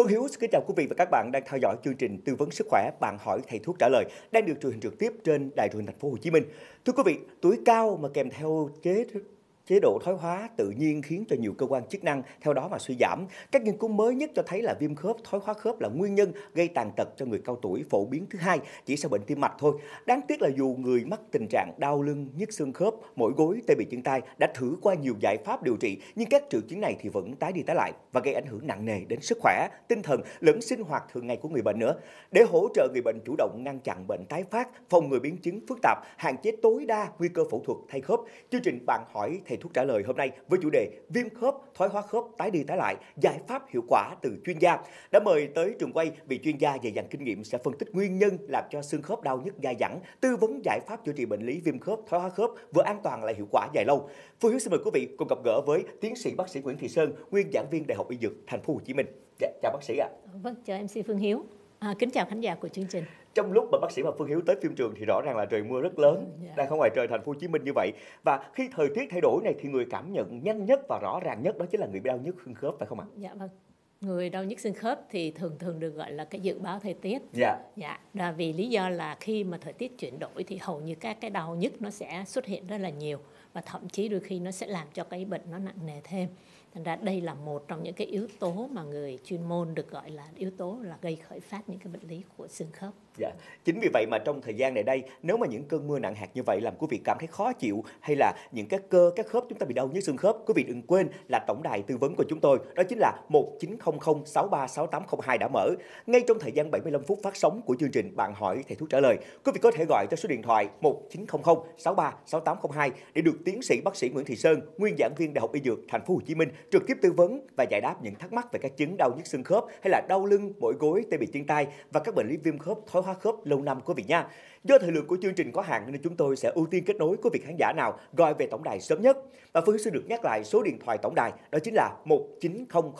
Phương Hiếu xin kính chào quý vị và các bạn đang theo dõi chương trình tư vấn sức khỏe Bạn hỏi thầy thuốc trả lời đang được truyền hình trực tiếp trên Đài truyền hình Thành phố Hồ Chí Minh. Thưa quý vị, tuổi cao mà kèm theo chế độ thoái hóa tự nhiên khiến cho nhiều cơ quan chức năng theo đó mà suy giảm. Các nghiên cứu mới nhất cho thấy là viêm khớp, thoái hóa khớp là nguyên nhân gây tàn tật cho người cao tuổi phổ biến thứ hai, chỉ sau bệnh tim mạch thôi. Đáng tiếc là dù người mắc tình trạng đau lưng, nhức xương khớp, mỏi gối, tê bì chân tay đã thử qua nhiều giải pháp điều trị, nhưng các triệu chứng này thì vẫn tái đi tái lại và gây ảnh hưởng nặng nề đến sức khỏe, tinh thần lẫn sinh hoạt thường ngày của người bệnh nữa. Để hỗ trợ người bệnh chủ động ngăn chặn bệnh tái phát, phòng ngừa biến chứng phức tạp, hạn chế tối đa nguy cơ phẫu thuật thay khớp, chương trình Bạn hỏi thầy thuốc trả lời hôm nay với chủ đề viêm khớp, thoái hóa khớp tái đi tái lại, giải pháp hiệu quả từ chuyên gia đã mời tới trường quay vị chuyên gia dày dặn kinh nghiệm sẽ phân tích nguyên nhân làm cho xương khớp đau nhức dai dẳng, tư vấn giải pháp chữa trị bệnh lý viêm khớp, thoái hóa khớp vừa an toàn lại hiệu quả dài lâu. Phương Hiếu xin mời quý vị cùng gặp gỡ với tiến sĩ bác sĩ Nguyễn Thị Sơn, nguyên giảng viên Đại học Y Dược Thành phố Hồ Chí Minh. Chào bác sĩ ạ. Vâng, chào MC Phương Hiếu. Kính chào khán giả của chương trình. Trong lúc mà bác sĩ và Phương Hiếu tới phim trường thì rõ ràng là trời mưa rất lớn, đang ở ngoài trời Thành phố Hồ Chí Minh như vậy. Và khi thời tiết thay đổi này thì người cảm nhận nhanh nhất và rõ ràng nhất đó chính là người bị đau nhức xương khớp, phải không ạ? Dạ vâng. Người đau nhức xương khớp thì thường được gọi là cái dự báo thời tiết. Dạ. Là vì lý do là khi mà thời tiết chuyển đổi thì hầu như các cái đau nhức nó sẽ xuất hiện rất là nhiều và thậm chí đôi khi nó sẽ làm cho cái bệnh nó nặng nề thêm. Thành ra đây là một trong những cái yếu tố mà người chuyên môn được gọi là yếu tố là gây khởi phát những cái bệnh lý của xương khớp. Dạ. Chính vì vậy mà trong thời gian này đây, nếu mà những cơn mưa nặng hạt như vậy làm quý vị cảm thấy khó chịu hay là những cái cơ, các khớp chúng ta bị đau nhức xương khớp, quý vị đừng quên là tổng đài tư vấn của chúng tôi, đó chính là 1900 636802 đã mở. Ngay trong thời gian 75 phút phát sóng của chương trình Bạn hỏi thầy thuốc trả lời, quý vị có thể gọi cho số điện thoại 1900 636802 để được tiến sĩ bác sĩ Nguyễn Thị Sơn, nguyên giảng viên Đại học Y Dược Thành phố Hồ Chí Minh trực tiếp tư vấn và giải đáp những thắc mắc về các chứng đau nhức xương khớp hay là đau lưng, mỏi gối, tê bì chân tay và các bệnh lý viêm khớp, thoái hóa khớp lâu năm quý vị nha. Do thời lượng của chương trình có hạn nên chúng tôi sẽ ưu tiên kết nối quý vị khán giả nào gọi về tổng đài sớm nhất. Và Phương xin được nhắc lại số điện thoại tổng đài đó chính là 1900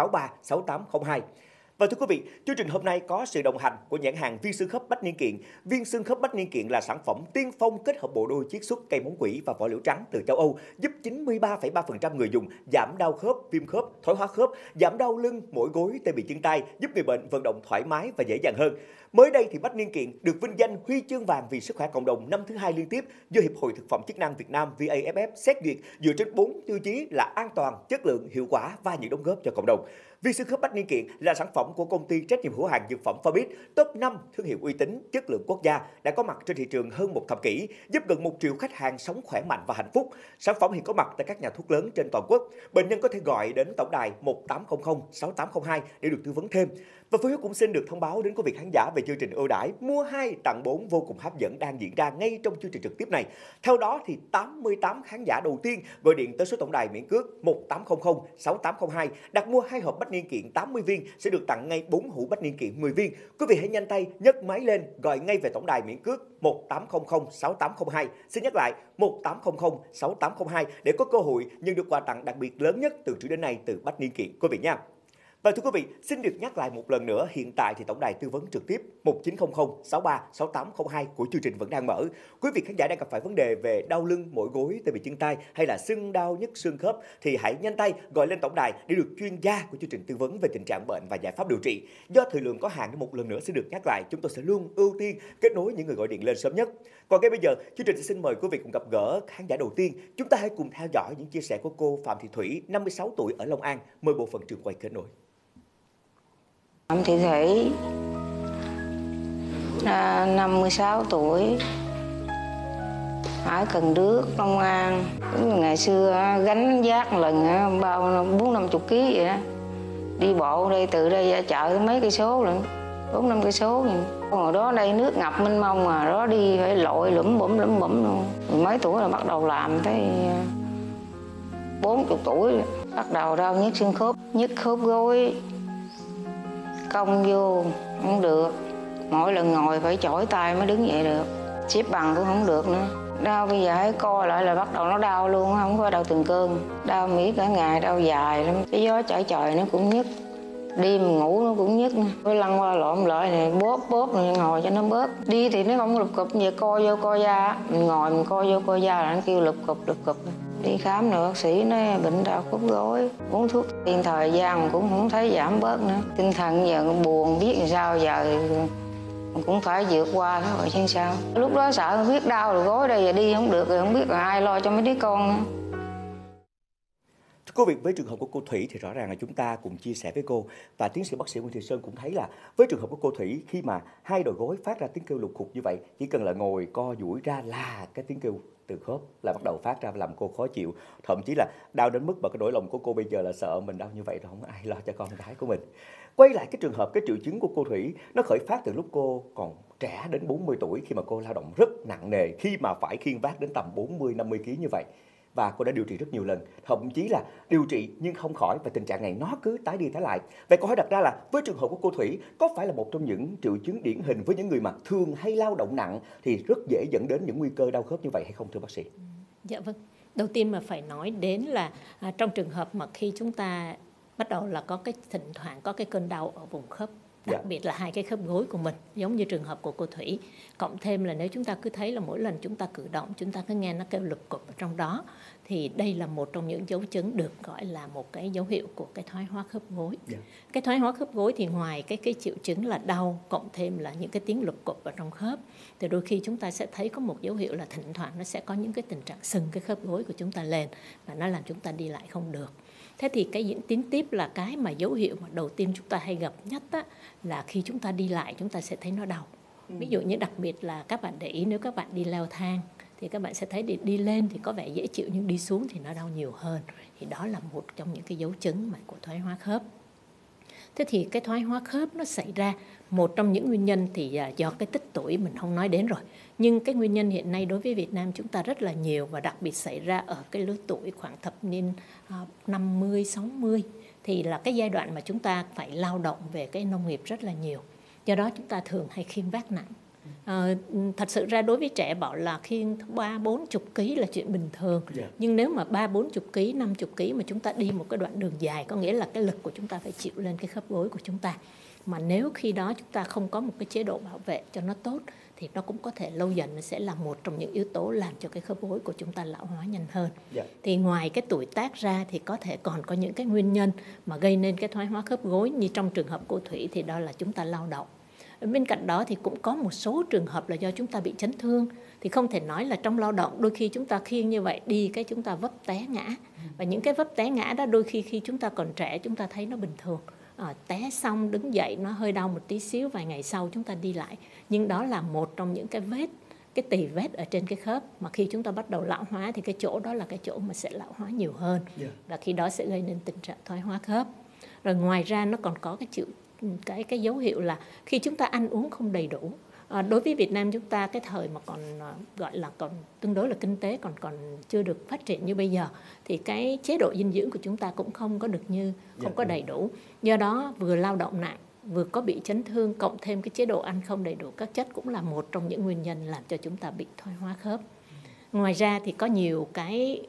636802. Và thưa quý vị, chương trình hôm nay có sự đồng hành của nhãn hàng viên xương khớp Bách Niên Kiện. Viên xương khớp Bách Niên Kiện là sản phẩm tiên phong kết hợp bộ đôi chiết xuất cây móng quỷ và vỏ liễu trắng từ châu Âu, giúp 93,3% người dùng giảm đau khớp, viêm khớp, thoái hóa khớp, giảm đau lưng, mỏi gối, tê bì chân tay, giúp người bệnh vận động thoải mái và dễ dàng hơn. Mới đây thì Bách Niên Kiện được vinh danh huy chương vàng vì sức khỏe cộng đồng năm thứ hai liên tiếp do Hiệp hội Thực phẩm chức năng Việt Nam VAFF xét duyệt dựa trên 4 tiêu chí là an toàn, chất lượng, hiệu quả và những đóng góp cho cộng đồng. Viên xương khớp Bách Niên Kiện là sản phẩm của công ty trách nhiệm hữu hạn dược phẩm Phabit, top 5 thương hiệu uy tín, chất lượng quốc gia đã có mặt trên thị trường hơn một thập kỷ, giúp gần 1 triệu khách hàng sống khỏe mạnh và hạnh phúc. Sản phẩm hiện có mặt tại các nhà thuốc lớn trên toàn quốc. Bệnh nhân có thể gọi đến tổng đài 1800 6802 để được tư vấn thêm. Và Phương Hiếu cũng xin được thông báo đến quý vị khán giả về chương trình ưu đãi mua 2 tặng 4 vô cùng hấp dẫn đang diễn ra ngay trong chương trình trực tiếp này. Theo đó thì 88 khán giả đầu tiên gọi điện tới số tổng đài miễn cước 1800 6802 đặt mua 2 hộp Bách Niên Kiện 80 viên sẽ được tặng ngay 4 hũ Bách Niên Kiện 10 viên. Quý vị hãy nhanh tay nhấc máy lên gọi ngay về tổng đài miễn cước 1800 6802. Xin nhắc lại 1800 6802 để có cơ hội nhận được quà tặng đặc biệt lớn nhất từ trước đến nay từ Bách Niên Kiện quý vị nha. Và thưa quý vị, xin được nhắc lại một lần nữa, hiện tại thì tổng đài tư vấn trực tiếp 1900 636802 của chương trình vẫn đang mở. Quý vị khán giả đang gặp phải vấn đề về đau lưng, mỏi gối, tê bì chân tay hay là sưng đau nhức xương khớp thì hãy nhanh tay gọi lên tổng đài để được chuyên gia của chương trình tư vấn về tình trạng bệnh và giải pháp điều trị. Do thời lượng có hạn nên một lần nữa xin được nhắc lại, chúng tôi sẽ luôn ưu tiên kết nối những người gọi điện lên sớm nhất. Còn ngay bây giờ, chương trình sẽ xin mời quý vị cùng gặp gỡ khán giả đầu tiên. Chúng ta hãy cùng theo dõi những chia sẻ của cô Phạm Thị Thủy, 56 tuổi ở Long An. Mời bộ phận trường quay kết nối. Phạm Thị Thủy, 56 tuổi, ở Cần Đước, Long An. Ngày xưa gánh vác lần bao 40-50 kg vậy đó. Đi bộ đây từ đây ra chợ mấy cây số lận, 4-5 cây số. Hồi đó đây nước ngập mênh mông mà đó đi phải lội lủm bủm luôn. Mười mấy tuổi là bắt đầu làm tới 40 tuổi bắt đầu đau nhức xương khớp, nhức khớp gối. Cong vô không được, mỗi lần ngồi phải chổi tay mới đứng dậy được, xếp bằng cũng không được nữa. Đau bây giờ hãy co lại là bắt đầu nó đau luôn, không có đau từng cơn. Đau miết cả ngày, đau dài lắm. Cái gió chảy trời nó cũng nhức, đêm ngủ nó cũng nhức. Phải lăn qua lộn lại này, bóp rồi ngồi cho nó bớt. Đi thì nó không lục cục, về co vô co ra, mình ngồi mình co vô co ra là nó kêu lục cục. Đi khám nữa bác sĩ nói bệnh đau khớp gối, uống thuốc tiên thời gian cũng không thấy giảm bớt nữa. Tinh thần giờ buồn biết làm sao giờ cũng phải vượt qua đó rồi chứ sao. Lúc đó sợ biết đau rồi gối đây giờ đi không được rồi không biết là ai lo cho mấy đứa con nữa. Cô Việt, với trường hợp của cô Thủy thì rõ ràng là chúng ta cùng chia sẻ với cô, và tiến sĩ bác sĩ Nguyễn Thị Sơn cũng thấy là với trường hợp của cô Thủy, khi mà hai đầu gối phát ra tiếng kêu lục cục như vậy, chỉ cần là ngồi co duỗi ra là cái tiếng kêu từ khớp là bắt đầu phát ra và làm cô khó chịu, thậm chí là đau đến mức mà cái nỗi lòng của cô bây giờ là sợ mình đau như vậy rồi không ai lo cho con gái của mình. Quay lại cái trường hợp, cái triệu chứng của cô Thủy nó khởi phát từ lúc cô còn trẻ đến 40 tuổi, khi mà cô lao động rất nặng nề, khi mà phải khiêng vác đến tầm 40-50 kg như vậy. Và cô đã điều trị rất nhiều lần, thậm chí là điều trị nhưng không khỏi, và tình trạng này nó cứ tái đi tái lại. Vậy câu hỏi đặt ra là với trường hợp của cô Thủy, có phải là một trong những triệu chứng điển hình với những người mà thường hay lao động nặng thì rất dễ dẫn đến những nguy cơ đau khớp như vậy hay không thưa bác sĩ? Dạ vâng. Đầu tiên mà phải nói đến là trong trường hợp mà khi chúng ta bắt đầu là có cái thỉnh thoảng có cái cơn đau ở vùng khớp, đặc biệt là hai cái khớp gối của mình, giống như trường hợp của cô Thủy. Cộng thêm là nếu chúng ta cứ thấy là mỗi lần chúng ta cử động chúng ta cứ nghe nó kêu lục cục ở trong đó, thì đây là một trong những dấu chứng được gọi là một cái dấu hiệu của cái thoái hóa khớp gối. Cái thoái hóa khớp gối thì ngoài cái triệu chứng là đau, cộng thêm là những cái tiếng lục cục ở trong khớp, thì đôi khi chúng ta sẽ thấy có một dấu hiệu là thỉnh thoảng nó sẽ có những cái tình trạng sưng cái khớp gối của chúng ta lên và nó làm chúng ta đi lại không được. Thế thì cái diễn tiến tiếp là cái mà dấu hiệu mà đầu tiên chúng ta hay gặp nhất á, là khi chúng ta đi lại chúng ta sẽ thấy nó đau. Ví dụ như đặc biệt là các bạn để ý, nếu các bạn đi leo thang thì các bạn sẽ thấy đi lên thì có vẻ dễ chịu nhưng đi xuống thì nó đau nhiều hơn. Thì đó là một trong những cái dấu chứng của thoái hóa khớp. Thế thì cái thoái hóa khớp nó xảy ra, một trong những nguyên nhân thì do cái tích tuổi mình không nói đến rồi. Nhưng cái nguyên nhân hiện nay đối với Việt Nam chúng ta rất là nhiều, và đặc biệt xảy ra ở cái lứa tuổi khoảng thập niên 50, 60. Thì là cái giai đoạn mà chúng ta phải lao động về cái nông nghiệp rất là nhiều. Do đó chúng ta thường hay khiêng vác nặng. Thật sự ra đối với trẻ bảo là khiêng 30-40 kg là chuyện bình thường. Nhưng nếu mà 30-40 kg, 50 kg mà chúng ta đi một cái đoạn đường dài, có nghĩa là cái lực của chúng ta phải chịu lên cái khớp gối của chúng ta. Mà nếu khi đó chúng ta không có một cái chế độ bảo vệ cho nó tốt thì nó cũng có thể lâu dần nó sẽ là một trong những yếu tố làm cho cái khớp gối của chúng ta lão hóa nhanh hơn. Thì ngoài cái tuổi tác ra thì có thể còn có những cái nguyên nhân mà gây nên cái thoái hóa khớp gối, như trong trường hợp cô Thủy thì đó là chúng ta lao động. Bên cạnh đó thì cũng có một số trường hợp là do chúng ta bị chấn thương. Thì không thể nói là trong lao động đôi khi chúng ta khiêng như vậy đi cái chúng ta vấp té ngã. Và những cái vấp té ngã đó đôi khi chúng ta còn trẻ chúng ta thấy nó bình thường. Té xong đứng dậy nó hơi đau một tí xíu, vài ngày sau chúng ta đi lại. Nhưng đó là một trong những cái vết, cái tì vết ở trên cái khớp mà khi chúng ta bắt đầu lão hóa thì cái chỗ đó là cái chỗ mà sẽ lão hóa nhiều hơn. Và khi đó sẽ gây nên tình trạng thoái hóa khớp. Rồi ngoài ra nó còn có cái dấu hiệu là khi chúng ta ăn uống không đầy đủ. Đối với Việt Nam chúng ta cái thời mà còn gọi là còn tương đối là kinh tế còn chưa được phát triển như bây giờ thì cái chế độ dinh dưỡng của chúng ta cũng không có đầy đủ. Do đó vừa lao động nặng, vừa có bị chấn thương, cộng thêm cái chế độ ăn không đầy đủ các chất cũng là một trong những nguyên nhân làm cho chúng ta bị thoái hóa khớp. Ngoài ra thì có nhiều cái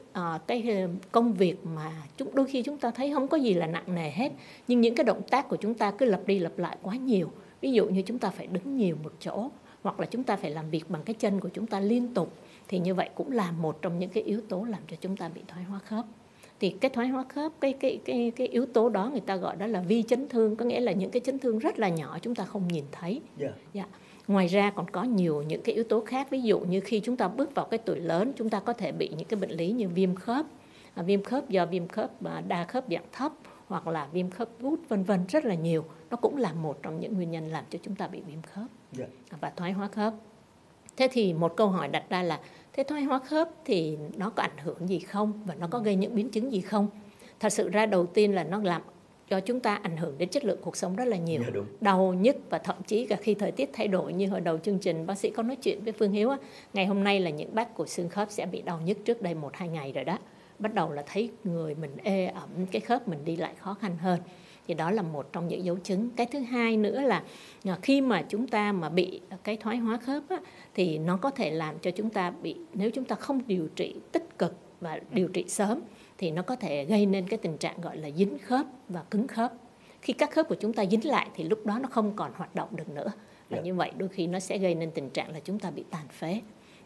công việc mà đôi khi chúng ta thấy không có gì là nặng nề hết, nhưng những cái động tác của chúng ta cứ lặp đi lặp lại quá nhiều. Ví dụ như chúng ta phải đứng nhiều một chỗ, hoặc là chúng ta phải làm việc bằng cái chân của chúng ta liên tục, thì như vậy cũng là một trong những cái yếu tố làm cho chúng ta bị thoái hóa khớp. Thì cái thoái hóa khớp, cái yếu tố đó người ta gọi đó là vi chấn thương, có nghĩa là những cái chấn thương rất là nhỏ chúng ta không nhìn thấy. Ngoài ra còn có nhiều những cái yếu tố khác, ví dụ như khi chúng ta bước vào cái tuổi lớn chúng ta có thể bị những cái bệnh lý như viêm khớp do viêm khớp đa khớp dạng thấp, hoặc là viêm khớp gút vân vân, rất là nhiều. Nó cũng là một trong những nguyên nhân làm cho chúng ta bị viêm khớp và thoái hóa khớp. Thế thì một câu hỏi đặt ra là thế thoái hóa khớp thì nó có ảnh hưởng gì không, và nó có gây những biến chứng gì không? Thật sự ra đầu tiên là nó làm cho chúng ta ảnh hưởng đến chất lượng cuộc sống rất là nhiều. Đau nhức, và thậm chí cả khi thời tiết thay đổi, như hồi đầu chương trình bác sĩ có nói chuyện với Phương Hiếu á, ngày hôm nay là những bác của xương khớp sẽ bị đau nhức trước đây 1-2 ngày rồi đó. Bắt đầu là thấy người mình ê ẩm, cái khớp mình đi lại khó khăn hơn. Thì đó là một trong những dấu chứng. Cái thứ hai nữa là khi mà chúng ta mà bị cái thoái hóa khớp á, thì nó có thể làm cho chúng ta bị, nếu chúng ta không điều trị tích cực và điều trị sớm, thì nó có thể gây nên cái tình trạng gọi là dính khớp và cứng khớp. Khi các khớp của chúng ta dính lại thì lúc đó nó không còn hoạt động được nữa. Và như vậy đôi khi nó sẽ gây nên tình trạng là chúng ta bị tàn phế.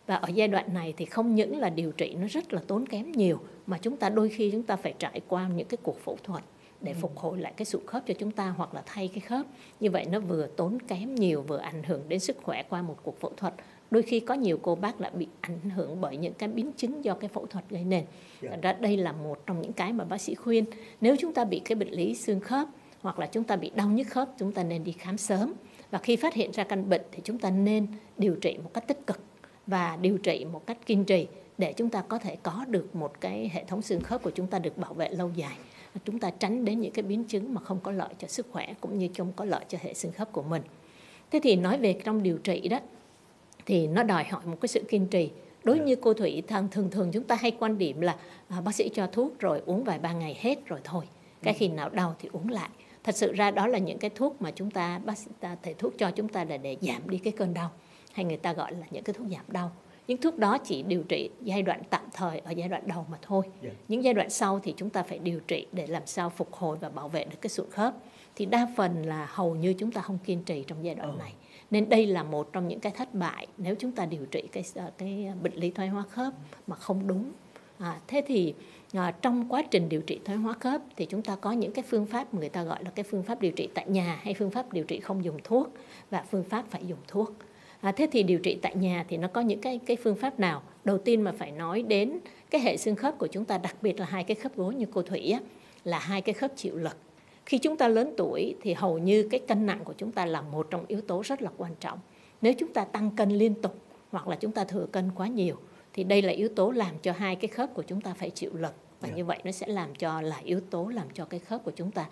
Và ở giai đoạn này thì không những là điều trị nó rất là tốn kém nhiều, mà đôi khi chúng ta phải trải qua những cái cuộc phẫu thuật để phục hồi lại cái sụn khớp cho chúng ta, hoặc là thay cái khớp. Như vậy nó vừa tốn kém nhiều, vừa ảnh hưởng đến sức khỏe qua một cuộc phẫu thuật. Đôi khi có nhiều cô bác đã bị ảnh hưởng bởi những cái biến chứng do cái phẫu thuật gây nên. Thật ra đây là một trong những cái mà bác sĩ khuyên, nếu chúng ta bị cái bệnh lý xương khớp hoặc là chúng ta bị đau nhức khớp, chúng ta nên đi khám sớm. Và khi phát hiện ra căn bệnh thì chúng ta nên điều trị một cách tích cực và điều trị một cách kiên trì để chúng ta có thể có được một cái hệ thống xương khớp của chúng ta được bảo vệ lâu dài. Chúng ta tránh đến những cái biến chứng mà không có lợi cho sức khỏe cũng như không có lợi cho hệ xương khớp của mình. Thế thì nói về trong điều trị đó thì nó đòi hỏi một cái sự kiên trì. Đối như cô Thủy, thường chúng ta hay quan điểm là bác sĩ cho thuốc rồi uống vài ba ngày hết rồi thôi. Cái khi nào đau thì uống lại. Thật sự ra đó là những cái thuốc mà thầy thuốc cho chúng ta là để giảm đi cái cơn đau, hay người ta gọi là những cái thuốc giảm đau. Những thuốc đó chỉ điều trị giai đoạn tạm thời ở giai đoạn đầu mà thôi. Những giai đoạn sau thì chúng ta phải điều trị để làm sao phục hồi và bảo vệ được cái sụn khớp. Thì đa phần là hầu như chúng ta không kiên trì trong giai đoạn này. Nên đây là một trong những cái thất bại nếu chúng ta điều trị cái bệnh lý thoái hóa khớp mà không đúng. Thế thì trong quá trình điều trị thoái hóa khớp thì chúng ta có những cái phương pháp người ta gọi là cái phương pháp điều trị tại nhà, hay phương pháp điều trị không dùng thuốc, và phương pháp phải dùng thuốc. Thế thì điều trị tại nhà thì nó có những cái phương pháp nào? Đầu tiên mà phải nói đến cái hệ xương khớp của chúng ta, đặc biệt là hai cái khớp gối như cô Thủy á, là hai cái khớp chịu lực. Khi chúng ta lớn tuổi thì hầu như cái cân nặng của chúng ta là một trong yếu tố rất là quan trọng. Nếu chúng ta tăng cân liên tục hoặc là chúng ta thừa cân quá nhiều thì đây là yếu tố làm cho hai cái khớp của chúng ta phải chịu lực. Và như vậy nó sẽ là yếu tố làm cho cái khớp của chúng ta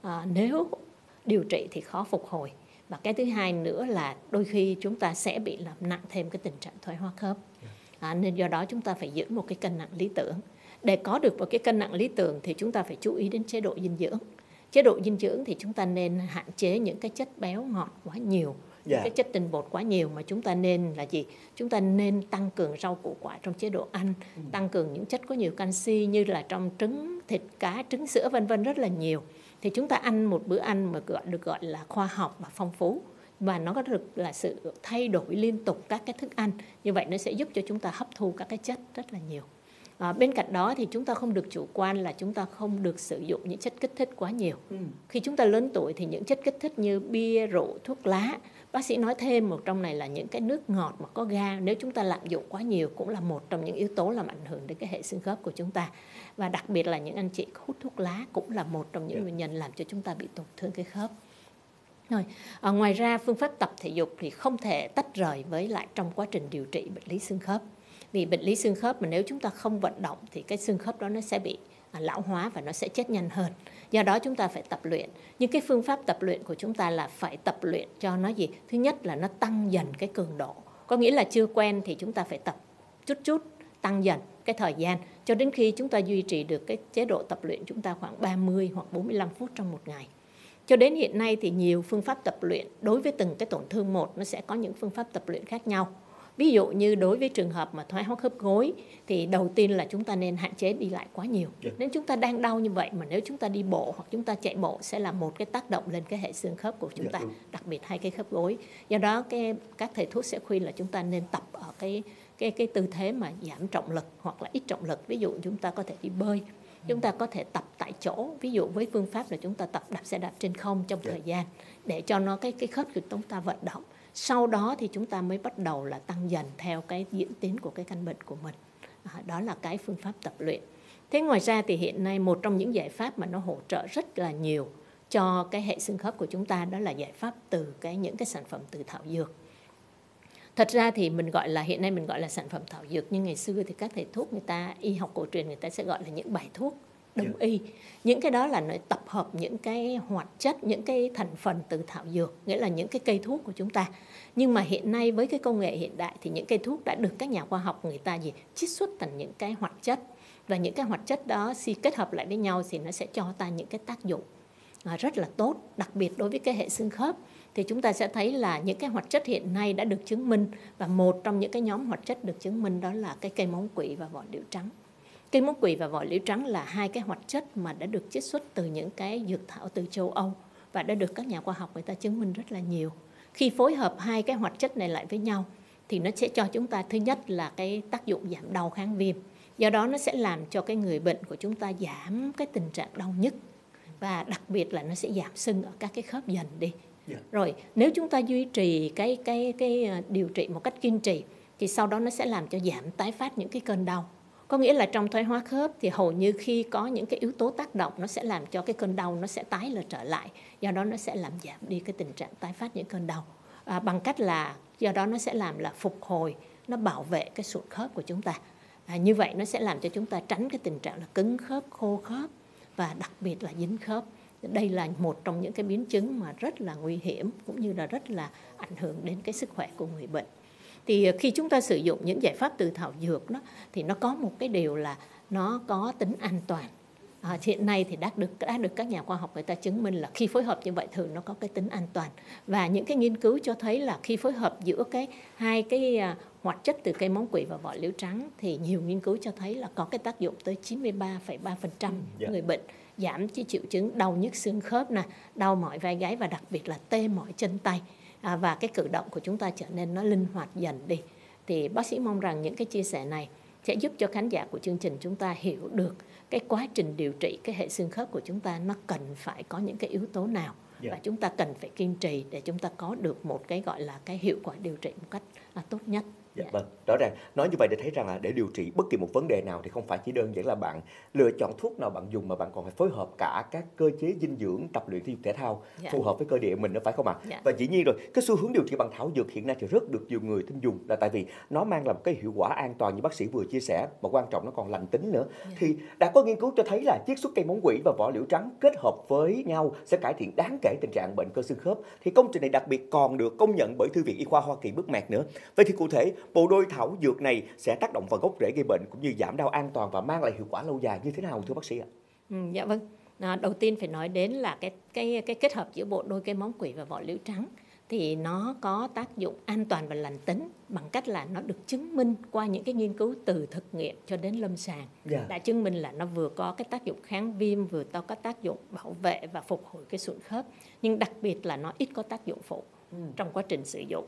nếu điều trị thì khó phục hồi. Và cái thứ hai nữa là đôi khi chúng ta sẽ bị làm nặng thêm cái tình trạng thoái hóa khớp. Nên do đó chúng ta phải giữ một cái cân nặng lý tưởng. Để có được một cái cân nặng lý tưởng thì chúng ta phải chú ý đến chế độ dinh dưỡng. Chế độ dinh dưỡng thì chúng ta nên hạn chế những cái chất béo ngọt quá nhiều, những cái chất tinh bột quá nhiều, mà chúng ta nên là gì? Chúng ta nên tăng cường rau củ quả trong chế độ ăn, tăng cường những chất có nhiều canxi như là trong trứng, thịt, cá, trứng, sữa vân vân rất là nhiều. Thì chúng ta ăn một bữa ăn mà được gọi là khoa học và phong phú, và nó có được là sự thay đổi liên tục các cái thức ăn. Như vậy nó sẽ giúp cho chúng ta hấp thu các cái chất rất là nhiều. Bên cạnh đó thì chúng ta không được chủ quan là chúng ta không được sử dụng những chất kích thích quá nhiều. Khi chúng ta lớn tuổi thì những chất kích thích như bia, rượu, thuốc lá, bác sĩ nói thêm một trong này là những cái nước ngọt mà có ga, nếu chúng ta lạm dụng quá nhiều cũng là một trong những yếu tố làm ảnh hưởng đến cái hệ xương khớp của chúng ta. Và đặc biệt là những anh chị hút thuốc lá cũng là một trong những nguyên nhân làm cho chúng ta bị tổn thương cái khớp. Rồi, ngoài ra phương pháp tập thể dục thì không thể tách rời với lại trong quá trình điều trị bệnh lý xương khớp. Vì bệnh lý xương khớp mà nếu chúng ta không vận động thì cái xương khớp đó nó sẽ bị lão hóa và nó sẽ chết nhanh hơn. Do đó chúng ta phải tập luyện. Nhưng cái phương pháp tập luyện của chúng ta là phải tập luyện cho nó gì? Thứ nhất là nó tăng dần cái cường độ. Có nghĩa là chưa quen thì chúng ta phải tập chút tăng dần cái thời gian cho đến khi chúng ta duy trì được cái chế độ tập luyện chúng ta khoảng 30 hoặc 45 phút trong một ngày. Cho đến hiện nay thì nhiều phương pháp tập luyện đối với từng cái tổn thương một nó sẽ có những phương pháp tập luyện khác nhau. Ví dụ như đối với trường hợp mà thoái hóa khớp gối thì đầu tiên là chúng ta nên hạn chế đi lại quá nhiều. Nếu chúng ta đang đau như vậy mà nếu chúng ta đi bộ hoặc chúng ta chạy bộ sẽ là một cái tác động lên cái hệ xương khớp của chúng ta, đặc biệt hai cái khớp gối. Do đó các thầy thuốc sẽ khuyên là chúng ta nên tập ở cái tư thế mà giảm trọng lực hoặc là ít trọng lực. Ví dụ chúng ta có thể đi bơi, chúng ta có thể tập tại chỗ, ví dụ với phương pháp là chúng ta tập đạp xe đạp trên không trong thời gian để cho nó cái khớp của chúng ta vận động. Sau đó thì chúng ta mới bắt đầu là tăng dần theo cái diễn tiến của cái căn bệnh của mình. Đó là cái phương pháp tập luyện. Thế ngoài ra thì hiện nay một trong những giải pháp mà nó hỗ trợ rất là nhiều cho cái hệ xương khớp của chúng ta đó là giải pháp từ những cái sản phẩm từ thảo dược. Thật ra thì hiện nay mình gọi là sản phẩm thảo dược, nhưng ngày xưa thì các thầy thuốc người ta y học cổ truyền người ta sẽ gọi là những bài thuốc đông y. Những cái đó là nó tập hợp những cái hoạt chất, những cái thành phần từ thảo dược, nghĩa là những cái cây thuốc của chúng ta. Nhưng mà hiện nay với cái công nghệ hiện đại thì những cây thuốc đã được các nhà khoa học người ta chiết xuất thành những cái hoạt chất, và những cái hoạt chất đó khi kết hợp lại với nhau thì nó sẽ cho ta những cái tác dụng rất là tốt, đặc biệt đối với cái hệ xương khớp. Thì chúng ta sẽ thấy là những cái hoạt chất hiện nay đã được chứng minh, và một trong những cái nhóm hoạt chất được chứng minh đó là cái cây móng quỷ và vỏ liễu trắng. Cây móng quỷ và vỏ liễu trắng là hai cái hoạt chất mà đã được chiết xuất từ những cái dược thảo từ châu Âu và đã được các nhà khoa học người ta chứng minh rất là nhiều. Khi phối hợp hai cái hoạt chất này lại với nhau thì nó sẽ cho chúng ta thứ nhất là cái tác dụng giảm đau kháng viêm. Do đó nó sẽ làm cho cái người bệnh của chúng ta giảm cái tình trạng đau nhức, và đặc biệt là nó sẽ giảm sưng ở các cái khớp dần đi. Rồi nếu chúng ta duy trì cái điều trị một cách kiên trì thì sau đó nó sẽ làm cho giảm tái phát những cái cơn đau. Có nghĩa là trong thoái hóa khớp thì hầu như khi có những cái yếu tố tác động, nó sẽ làm cho cái cơn đau nó sẽ tái lại trở lại. Do đó nó sẽ làm giảm đi cái tình trạng tái phát những cơn đau. Bằng cách là do đó nó sẽ làm là phục hồi, nó bảo vệ cái sụn khớp của chúng ta. Như vậy nó sẽ làm cho chúng ta tránh cái tình trạng là cứng khớp, khô khớp và đặc biệt là dính khớp. Đây là một trong những cái biến chứng mà rất là nguy hiểm, cũng như là rất là ảnh hưởng đến cái sức khỏe của người bệnh. Thì khi chúng ta sử dụng những giải pháp từ thảo dược đó, thì nó có một cái điều là nó có tính an toàn. Hiện nay thì đã được các nhà khoa học người ta chứng minh là khi phối hợp như vậy thường nó có cái tính an toàn. Và những cái nghiên cứu cho thấy là khi phối hợp giữa hai cái hoạt chất từ cây móng quỷ và vỏ liễu trắng thì nhiều nghiên cứu cho thấy là có cái tác dụng tới 93,3% người bệnh giảm cái triệu chứng đau nhức xương khớp, đau mỏi vai gáy và đặc biệt là tê mỏi chân tay. Và cái cử động của chúng ta trở nên nó linh hoạt dần đi. Thì bác sĩ mong rằng những cái chia sẻ này sẽ giúp cho khán giả của chương trình chúng ta hiểu được cái quá trình điều trị cái hệ xương khớp của chúng ta nó cần phải có những cái yếu tố nào, và chúng ta cần phải kiên trì để chúng ta có được một cái gọi là cái hiệu quả điều trị một cách tốt nhất. Vâng, rõ ràng nói như vậy để thấy rằng là để điều trị bất kỳ một vấn đề nào thì không phải chỉ đơn giản là bạn lựa chọn thuốc nào bạn dùng, mà bạn còn phải phối hợp cả các cơ chế dinh dưỡng, tập luyện thể dục thể thao phù hợp với cơ địa mình, nó phải không ạ? Và dĩ nhiên rồi, cái xu hướng điều trị bằng thảo dược hiện nay thì rất được nhiều người tin dùng là tại vì nó mang lại một cái hiệu quả an toàn như bác sĩ vừa chia sẻ, mà quan trọng nó còn lành tính nữa. Thì đã có nghiên cứu cho thấy là chiết xuất cây móng quỷ và vỏ liễu trắng kết hợp với nhau sẽ cải thiện đáng kể tình trạng bệnh cơ xương khớp. Thì công trình này đặc biệt còn được công nhận bởi Thư viện Y khoa Hoa Kỳ Buckmark nữa. Vậy thì cụ thể bộ đôi thảo dược này sẽ tác động vào gốc rễ gây bệnh cũng như giảm đau an toàn và mang lại hiệu quả lâu dài như thế nào thưa bác sĩ ạ? Dạ vâng. Đầu tiên phải nói đến là cái kết hợp giữa bộ đôi cây móng quỷ và vỏ liễu trắng thì nó có tác dụng an toàn và lành tính bằng cách là nó được chứng minh qua những cái nghiên cứu từ thực nghiệm cho đến lâm sàng. Đã chứng minh là nó vừa có cái tác dụng kháng viêm, vừa có tác dụng bảo vệ và phục hồi cái sụn khớp, nhưng đặc biệt là nó ít có tác dụng phụ trong quá trình sử dụng.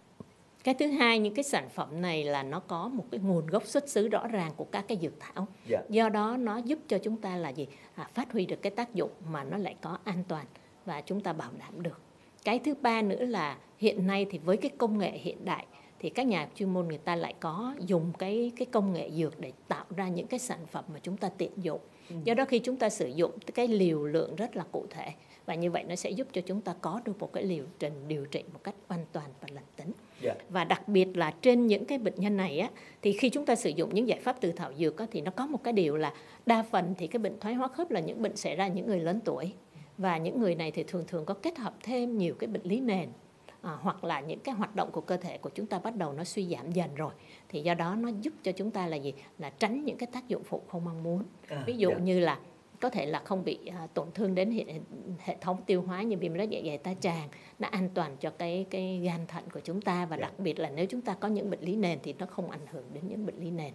Cái thứ hai, những cái sản phẩm này là nó có một cái nguồn gốc xuất xứ rõ ràng của các cái dược thảo. Do đó nó giúp cho chúng ta là gì? Phát huy được cái tác dụng mà nó lại có an toàn và chúng ta bảo đảm được. Cái thứ ba nữa là hiện nay thì với cái công nghệ hiện đại thì các nhà chuyên môn người ta lại có dùng cái công nghệ dược để tạo ra những cái sản phẩm mà chúng ta tiện dụng. Do đó khi chúng ta sử dụng cái liều lượng rất là cụ thể, và như vậy nó sẽ giúp cho chúng ta có được một cái liệu trình điều trị một cách an toàn và lành tính. Và đặc biệt là trên những cái bệnh nhân này á, thì khi chúng ta sử dụng những giải pháp từ thảo dược á, thì nó có một cái điều là đa phần thì cái bệnh thoái hóa khớp là những bệnh xảy ra những người lớn tuổi, và những người này thì thường có kết hợp thêm nhiều cái bệnh lý nền, hoặc là những cái hoạt động của cơ thể của chúng ta bắt đầu nó suy giảm dần rồi, thì do đó nó giúp cho chúng ta là gì? Là tránh những cái tác dụng phụ không mong muốn. Ví dụ như là có thể là không bị tổn thương đến hệ thống tiêu hóa như viêm loét dạ dày tá tràng, nó an toàn cho cái gan thận của chúng ta, và đặc biệt là nếu chúng ta có những bệnh lý nền thì nó không ảnh hưởng đến những bệnh lý nền.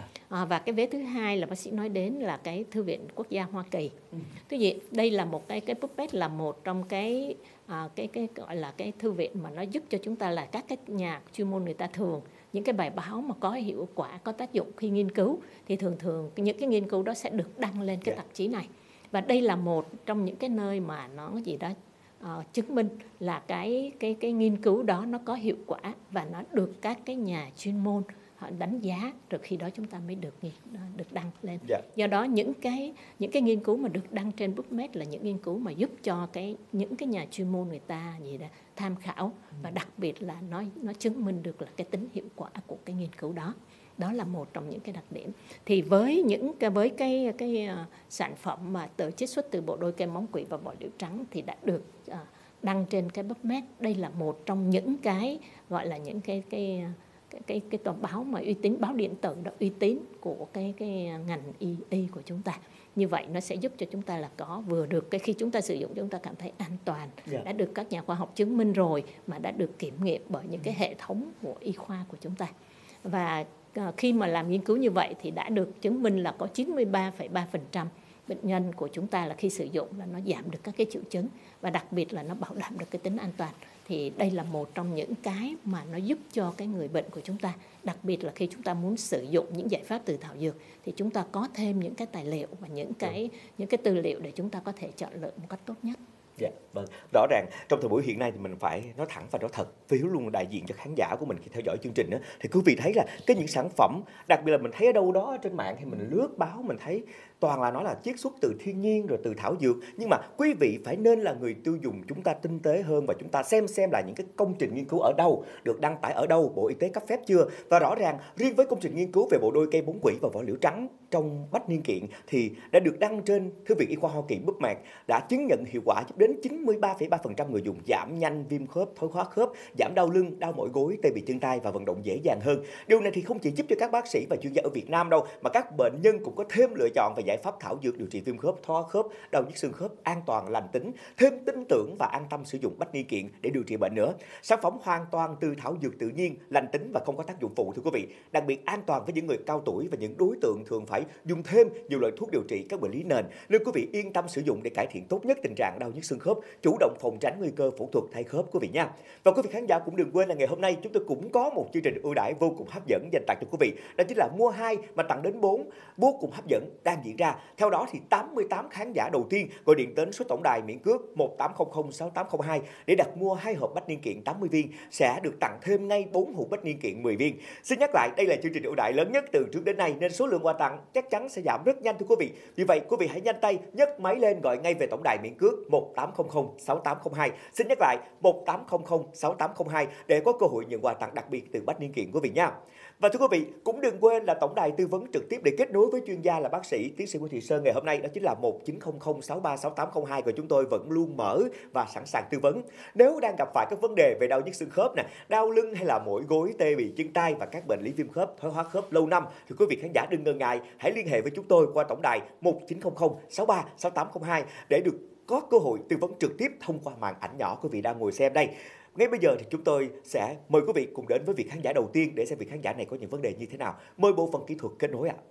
Và cái vế thứ hai là bác sĩ nói đến là cái Thư viện Quốc gia Hoa Kỳ. Thứ gì đây là một cái PubMed là một trong cái gọi là cái thư viện mà nó giúp cho chúng ta là các cái nhà chuyên môn người ta thường những cái bài báo mà có hiệu quả, có tác dụng khi nghiên cứu thì thường những cái nghiên cứu đó sẽ được đăng lên cái tạp chí này. Và đây là một trong những cái nơi mà nó gì đó chứng minh là cái nghiên cứu đó nó có hiệu quả và nó được các cái nhà chuyên môn họ đánh giá, rồi khi đó chúng ta mới được đăng lên. Do đó những cái nghiên cứu mà được đăng trên PubMed là những nghiên cứu mà giúp cho những cái nhà chuyên môn người ta tham khảo, và đặc biệt là nó chứng minh được là cái tính hiệu quả của cái nghiên cứu đó. Đó là một trong những cái đặc điểm. Thì với cái sản phẩm mà chiết xuất từ bộ đôi cây móng quỷ và vỏ liễu trắng thì đã được đăng trên cái PubMed. Đây là một trong những cái gọi là những cái tờ báo mà uy tín, báo điện tử đó uy tín của cái ngành y của chúng ta. Như vậy nó sẽ giúp cho chúng ta là có vừa được khi chúng ta sử dụng chúng ta cảm thấy an toàn, đã được các nhà khoa học chứng minh rồi, mà đã được kiểm nghiệm bởi những cái hệ thống của y khoa của chúng ta. Và khi mà làm nghiên cứu như vậy thì đã được chứng minh là có 93,3% bệnh nhân của chúng ta là khi sử dụng là nó giảm được các cái triệu chứng, và đặc biệt là nó bảo đảm được cái tính an toàn. thì đây là một trong những cái mà nó giúp cho cái người bệnh của chúng ta, đặc biệt là khi chúng ta muốn sử dụng những giải pháp từ thảo dược thì chúng ta có thêm những cái tài liệu và những cái tư liệu để chúng ta có thể chọn lựa một cách tốt nhất. Dạ, vâng. Rõ ràng trong thời buổi hiện nay thì mình phải nói thẳng và nói thật, vì luôn đại diện cho khán giả của mình khi theo dõi chương trình đó, thì quý vị thấy là cái những sản phẩm, đặc biệt là mình thấy ở đâu đó trên mạng hay mình lướt báo mình thấy toàn là nói là chiết xuất từ thiên nhiên rồi từ thảo dược, nhưng mà quý vị phải nên là người tiêu dùng chúng ta tinh tế hơn và chúng ta xem là những cái công trình nghiên cứu ở đâu, được đăng tải ở đâu, Bộ Y tế cấp phép chưa. Và rõ ràng riêng với công trình nghiên cứu về bộ đôi cây bốn quỷ và vỏ liễu trắng trong bách niên kiện thì đã được đăng trên Thư viện Y khoa Hoa Kỳ bookmark, đã chứng nhận hiệu quả giúp đến 93,3% người dùng giảm nhanh viêm khớp, thoái hóa khớp, giảm đau lưng, đau mỏi gối, tê bì chân tay và vận động dễ dàng hơn. Điều này thì không chỉ giúp cho các bác sĩ và chuyên gia ở Việt Nam đâu, mà các bệnh nhân cũng có thêm lựa chọn về giải pháp thảo dược điều trị viêm khớp, thoái hóa khớp, đau nhức xương khớp an toàn, lành tính, thêm tin tưởng và an tâm sử dụng bách niên kiện để điều trị bệnh nữa. Sản phẩm hoàn toàn từ thảo dược tự nhiên, lành tính và không có tác dụng phụ thưa quý vị. Đặc biệt an toàn với những người cao tuổi và những đối tượng thường phải dùng thêm nhiều loại thuốc điều trị các bệnh lý nền, nên quý vị yên tâm sử dụng để cải thiện tốt nhất tình trạng đau nhức xương khớp, chủ động phòng tránh nguy cơ phẫu thuật thay khớp quý vị nha. Và quý vị khán giả cũng đừng quên là ngày hôm nay chúng tôi cũng có một chương trình ưu đãi vô cùng hấp dẫn dành tặng cho quý vị, đó chính là mua 2 mà tặng đến 4 vô cùng hấp dẫn đang diễn ra. Theo đó thì 88 khán giả đầu tiên gọi điện đến số tổng đài miễn cước 1800 6802 để đặt mua 2 hộp bách niên kiện 80 viên sẽ được tặng thêm ngay 4 hộp bách niên kiện 10 viên. Xin nhắc lại, đây là chương trình ưu đãi lớn nhất từ trước đến nay nên số lượng quà tặng chắc chắn sẽ giảm rất nhanh thưa quý vị. Vì vậy quý vị hãy nhanh tay nhấc máy lên gọi ngay về tổng đài miễn cước 1800 6802. Xin nhắc lại 1800 6802 để có cơ hội nhận quà tặng đặc biệt từ bách niên kiện quý vị nha. Và thưa quý vị, cũng đừng quên là tổng đài tư vấn trực tiếp để kết nối với chuyên gia là bác sĩ tiến sĩ Nguyễn Thị Sơn ngày hôm nay, đó chính là 1900 63 6802 của chúng tôi vẫn luôn mở và sẵn sàng tư vấn. Nếu đang gặp phải các vấn đề về đau nhức xương khớp nè, đau lưng hay là mỏi gối, tê bì chân tay và các bệnh lý viêm khớp, thoái hóa khớp lâu năm thì quý vị khán giả đừng ngần ngại, hãy liên hệ với chúng tôi qua tổng đài 1900 63 6802 để được có cơ hội tư vấn trực tiếp thông qua màn ảnh nhỏ quý vị đang ngồi xem đây. Ngay bây giờ thì chúng tôi sẽ mời quý vị cùng đến với vị khán giả đầu tiên để xem vị khán giả này có những vấn đề như thế nào. Mời bộ phận kỹ thuật kết nối ạ.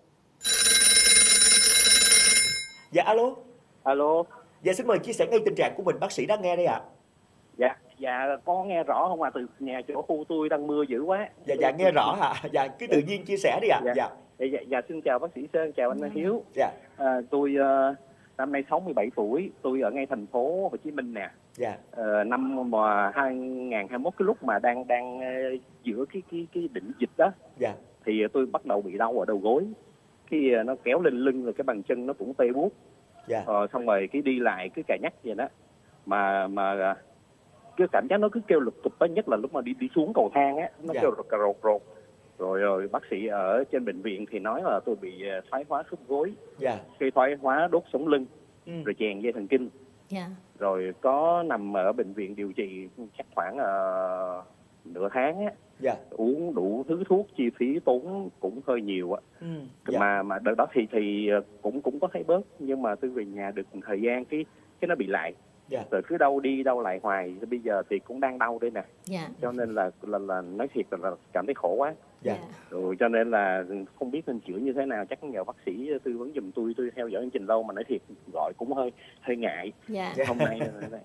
Dạ alo. Alo. Dạ xin mời chia sẻ ngay tình trạng của mình, bác sĩ đang nghe đây ạ. Dạ có nghe rõ không ạ? Từ nhà chỗ khu tôi đang mưa dữ quá. Dạ nghe rõ hả? Dạ cứ tự nhiên chia sẻ đi ạ. Dạ xin chào bác sĩ Sơn, chào anh Hiếu. Dạ. Tôi năm nay 67 tuổi, tôi ở ngay thành phố Hồ Chí Minh nè. Dạ. Năm mà 2021 cái lúc mà đang giữa cái đỉnh dịch đó. Dạ. Thì tôi bắt đầu bị đau ở đầu gối. Khi nó kéo lên lưng rồi cái bàn chân nó cũng tê buốt. Dạ. Xong rồi cái đi lại cứ cà nhắc vậy đó. Mà cái cảm giác nó cứ kêu lục cục đó, nhất là lúc mà đi xuống cầu thang á, nó kêu rột. Rồi bác sĩ ở trên bệnh viện thì nói là tôi bị thoái hóa khớp gối, khi thoái hóa đốt sống lưng, rồi chèn dây thần kinh. Rồi có nằm ở bệnh viện điều trị chắc khoảng nửa tháng á. Uống đủ thứ thuốc, chi phí tốn cũng hơi nhiều á. Mà đợt đó thì cũng có thấy bớt, nhưng mà tôi về nhà được một thời gian cái nó bị lại. Rồi cứ đâu đi đâu lại hoài, bây giờ thì cũng đang đau đây nè. Cho nên là nói thiệt là cảm thấy khổ quá. Rồi cho nên là không biết nên chữa như thế nào, chắc nhờ bác sĩ tư vấn giùm tôi theo dõi chương trình lâu mà nói thiệt gọi cũng hơi ngại. Hôm nay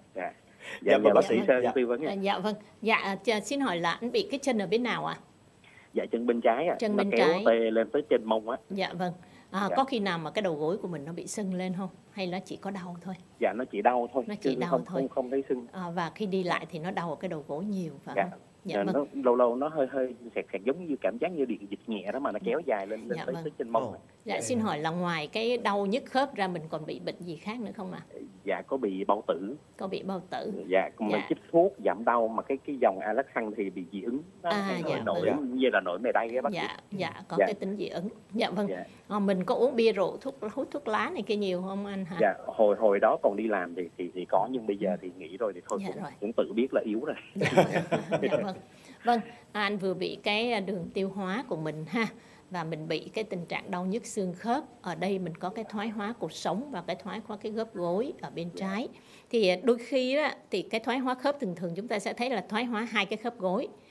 nhờ bác sĩ Sơn tư vấn. Dạ vâng. Dạ xin hỏi là anh bị cái chân ở bên nào ạ? Dạ chân bên trái ạ. Chân nó bên kéo trái. tê lên tới trên mông á. Dạ vâng. Có khi nào mà cái đầu gối của mình nó bị sưng lên không? Hay nó chỉ có đau thôi? Dạ nó chỉ đau thôi. Nó chỉ đau thôi. Không thấy sưng. Và khi đi lại thì nó đau ở cái đầu gối nhiều phải không? Dạ vâng. Nó lâu nó hơi sẹt giống như cảm giác như điện giật nhẹ đó mà nó kéo dài lên tới trên mông. Dạ xin hỏi là ngoài cái đau nhức khớp ra mình còn bị bệnh gì khác nữa không ạ? Dạ có bị bao tử. Có bị bao tử. Dạ còn mình chích thuốc giảm đau mà cái dòng Alaxan thì bị dị ứng. Nổi như là nổi mề đay á bác sĩ. Dạ có cái tính dị ứng. Dạ vâng. Mình có uống bia rượu, hút thuốc lá này kia nhiều không anh hả? Dạ hồi đó còn đi làm thì có, nhưng bây giờ thì nghỉ rồi thì thôi cũng tự biết là yếu rồi. Dạ vâng. Vâng, anh vừa bị cái đường tiêu hóa của mình ha, và mình bị cái tình trạng đau nhức xương khớp. Ở đây mình có cái thoái hóa cột sống và cái thoái hóa cái khớp gối ở bên trái. Thì đôi khi đó, thì cái thoái hóa khớp thường chúng ta sẽ thấy là thoái hóa hai cái khớp gối.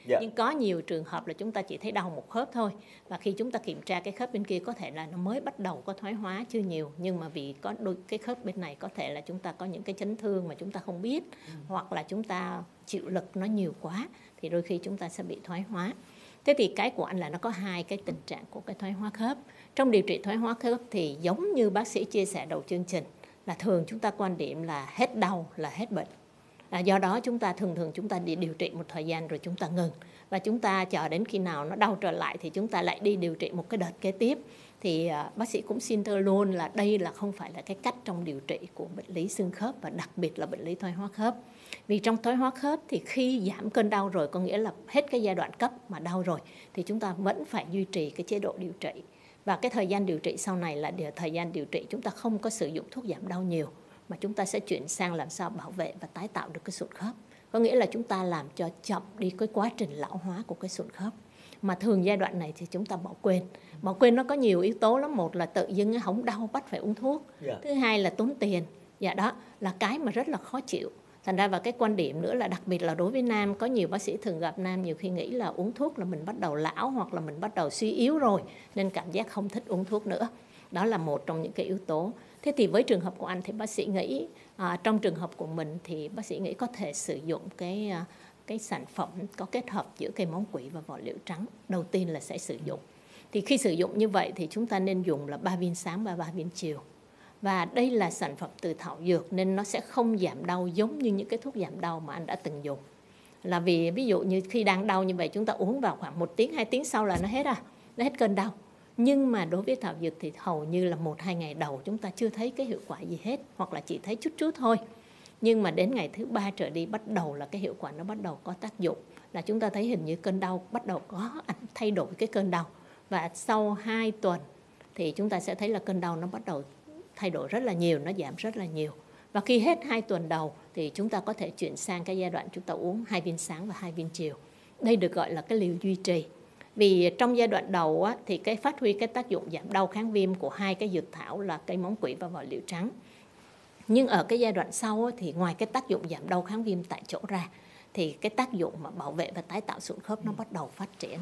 Nhưng có nhiều trường hợp là chúng ta chỉ thấy đau một khớp thôi, và khi chúng ta kiểm tra cái khớp bên kia có thể là nó mới bắt đầu có thoái hóa chưa nhiều, nhưng mà vì có đôi cái khớp bên này có thể là chúng ta có những cái chấn thương mà chúng ta không biết, hoặc là chúng ta chịu lực nó nhiều quá thì đôi khi chúng ta sẽ bị thoái hóa. Thế thì cái của anh là nó có hai cái tình trạng của cái thoái hóa khớp. Trong điều trị thoái hóa khớp thì giống như bác sĩ chia sẻ đầu chương trình, là thường chúng ta quan điểm là hết đau là hết bệnh. Do đó chúng ta thường chúng ta đi điều trị một thời gian rồi chúng ta ngừng, và chúng ta chờ đến khi nào nó đau trở lại thì chúng ta lại đi điều trị một cái đợt kế tiếp. Thì bác sĩ cũng xin thưa luôn là đây là không phải là cái cách trong điều trị của bệnh lý xương khớp, và đặc biệt là bệnh lý thoái hóa khớp. Vì trong thoái hóa khớp thì khi giảm cơn đau rồi, có nghĩa là hết cái giai đoạn cấp mà đau rồi, thì chúng ta vẫn phải duy trì cái chế độ điều trị. Và cái thời gian điều trị sau này là thời gian điều trị chúng ta không có sử dụng thuốc giảm đau nhiều, mà chúng ta sẽ chuyển sang làm sao bảo vệ và tái tạo được cái sụn khớp. Có nghĩa là chúng ta làm cho chậm đi cái quá trình lão hóa của cái sụn khớp. Mà thường giai đoạn này thì chúng ta bỏ quên. Bỏ quên nó có nhiều yếu tố lắm. Một là tự dưng không đau bắt phải uống thuốc. Thứ hai là tốn tiền. Dạ đó là cái mà rất là khó chịu. Thành ra và cái quan điểm nữa là đặc biệt là đối với nam, có nhiều bác sĩ thường gặp nam nhiều khi nghĩ là uống thuốc là mình bắt đầu lão hoặc là mình bắt đầu suy yếu rồi, nên cảm giác không thích uống thuốc nữa. Đó là một trong những cái yếu tố. Thế thì với trường hợp của anh thì bác sĩ nghĩ trong trường hợp của mình thì bác sĩ nghĩ có thể sử dụng cái sản phẩm có kết hợp giữa cây móng quỷ và vỏ liệu trắng. Đầu tiên là sẽ sử dụng. Thì khi sử dụng như vậy thì chúng ta nên dùng là 3 viên sáng và 3 viên chiều. Và đây là sản phẩm từ thảo dược nên nó sẽ không giảm đau giống như những cái thuốc giảm đau mà anh đã từng dùng. Là vì ví dụ như khi đang đau như vậy chúng ta uống vào khoảng 1 tiếng, 2 tiếng sau là nó hết nó hết cơn đau. Nhưng mà đối với thảo dược thì hầu như là 1-2 ngày đầu chúng ta chưa thấy cái hiệu quả gì hết, hoặc là chỉ thấy chút thôi. Nhưng mà đến ngày thứ 3 trở đi bắt đầu là cái hiệu quả nó bắt đầu có tác dụng. Là chúng ta thấy hình như cơn đau bắt đầu có thay đổi cái cơn đau. Và sau 2 tuần thì chúng ta sẽ thấy là cơn đau nó bắt đầu thay đổi rất là nhiều, nó giảm rất là nhiều. Và khi hết 2 tuần đầu thì chúng ta có thể chuyển sang cái giai đoạn chúng ta uống 2 viên sáng và 2 viên chiều. Đây được gọi là cái liều duy trì. Vì trong giai đoạn đầu thì cái phát huy cái tác dụng giảm đau kháng viêm của hai cái dược thảo là cây móng quỷ và vỏ liệu trắng. Nhưng ở cái giai đoạn sau thì ngoài cái tác dụng giảm đau kháng viêm tại chỗ ra thì cái tác dụng mà bảo vệ và tái tạo sụn khớp nó bắt đầu phát triển.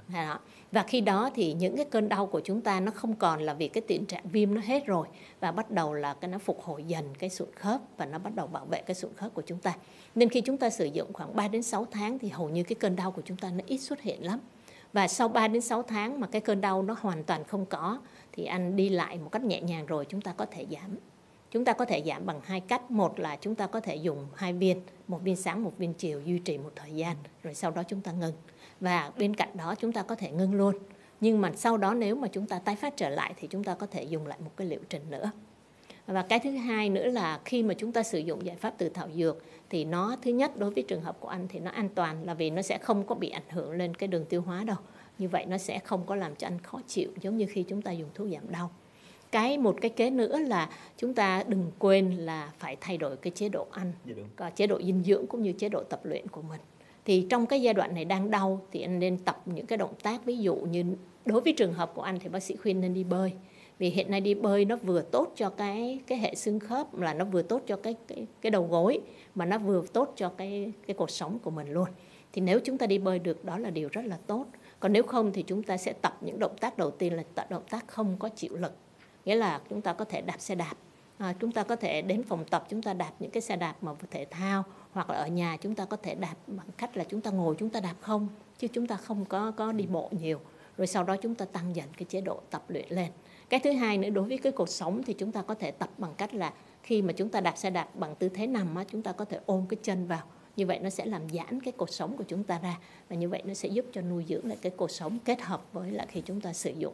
Và khi đó thì những cái cơn đau của chúng ta nó không còn là vì cái tình trạng viêm nó hết rồi, và bắt đầu là nó phục hồi dần cái sụn khớp và nó bắt đầu bảo vệ cái sụn khớp của chúng ta. Nên khi chúng ta sử dụng khoảng 3 đến 6 tháng thì hầu như cái cơn đau của chúng ta nó ít xuất hiện lắm. Và sau 3 đến 6 tháng mà cái cơn đau nó hoàn toàn không có thì anh đi lại một cách nhẹ nhàng rồi chúng ta có thể giảm. Chúng ta có thể giảm bằng 2 cách. Một là chúng ta có thể dùng 2 viên, 1 viên sáng, 1 viên chiều duy trì một thời gian, rồi sau đó chúng ta ngừng. Và bên cạnh đó chúng ta có thể ngưng luôn. Nhưng mà sau đó nếu mà chúng ta tái phát trở lại thì chúng ta có thể dùng lại một cái liệu trình nữa. Và cái thứ hai nữa là khi mà chúng ta sử dụng giải pháp từ thảo dược thì nó thứ nhất đối với trường hợp của anh thì nó an toàn, là vì nó sẽ không có bị ảnh hưởng lên cái đường tiêu hóa đâu. Như vậy nó sẽ không có làm cho anh khó chịu giống như khi chúng ta dùng thuốc giảm đau. Một cái kế nữa là chúng ta đừng quên là phải thay đổi cái chế độ ăn, chế độ dinh dưỡng cũng như chế độ tập luyện của mình. Thì trong cái giai đoạn này đang đau thì anh nên tập những cái động tác, ví dụ như đối với trường hợp của anh thì bác sĩ khuyên nên đi bơi. Vì hiện nay đi bơi nó vừa tốt cho cái hệ xương khớp, là nó vừa tốt cho cái đầu gối, mà nó vừa tốt cho cái cột sống của mình luôn. Thì nếu chúng ta đi bơi được đó là điều rất là tốt. Còn nếu không thì chúng ta sẽ tập những động tác đầu tiên là động tác không có chịu lực. Nghĩa là chúng ta có thể đạp xe đạp. Chúng ta có thể đến phòng tập chúng ta đạp những cái xe đạp mà thể thao, hoặc là ở nhà chúng ta có thể đạp bằng cách là chúng ta ngồi chúng ta đạp không, chứ chúng ta không có đi bộ nhiều. Rồi sau đó chúng ta tăng dần cái chế độ tập luyện lên. Cái thứ hai nữa, đối với cái cột sống thì chúng ta có thể tập bằng cách là khi mà chúng ta đạp xe đạp bằng tư thế nằm chúng ta có thể ôm cái chân vào. Như vậy nó sẽ làm giãn cái cột sống của chúng ta ra, và như vậy nó sẽ giúp cho nuôi dưỡng lại cái cột sống, kết hợp với lại khi chúng ta sử dụng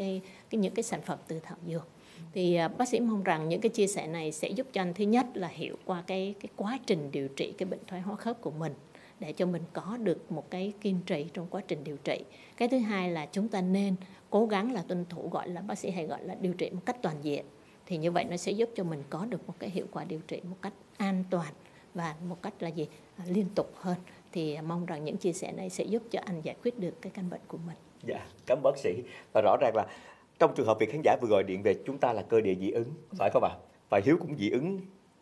những cái sản phẩm từ thảo dược. Thì bác sĩ mong rằng những cái chia sẻ này sẽ giúp cho anh thứ nhất là hiểu qua cái quá trình điều trị cái bệnh thoái hóa khớp của mình, để cho mình có được một cái kiên trì trong quá trình điều trị. Cái thứ hai là chúng ta nên cố gắng là tuân thủ, gọi là bác sĩ hay gọi là điều trị một cách toàn diện. Thì như vậy nó sẽ giúp cho mình có được một cái hiệu quả điều trị một cách an toàn và một cách là liên tục hơn. Thì mong rằng những chia sẻ này sẽ giúp cho anh giải quyết được cái căn bệnh của mình. Dạ, cảm ơn bác sĩ. Và rõ ràng là trong trường hợp vị khán giả vừa gọi điện về, chúng ta là cơ địa dị ứng, phải không ạ? Và Hiếu cũng dị ứng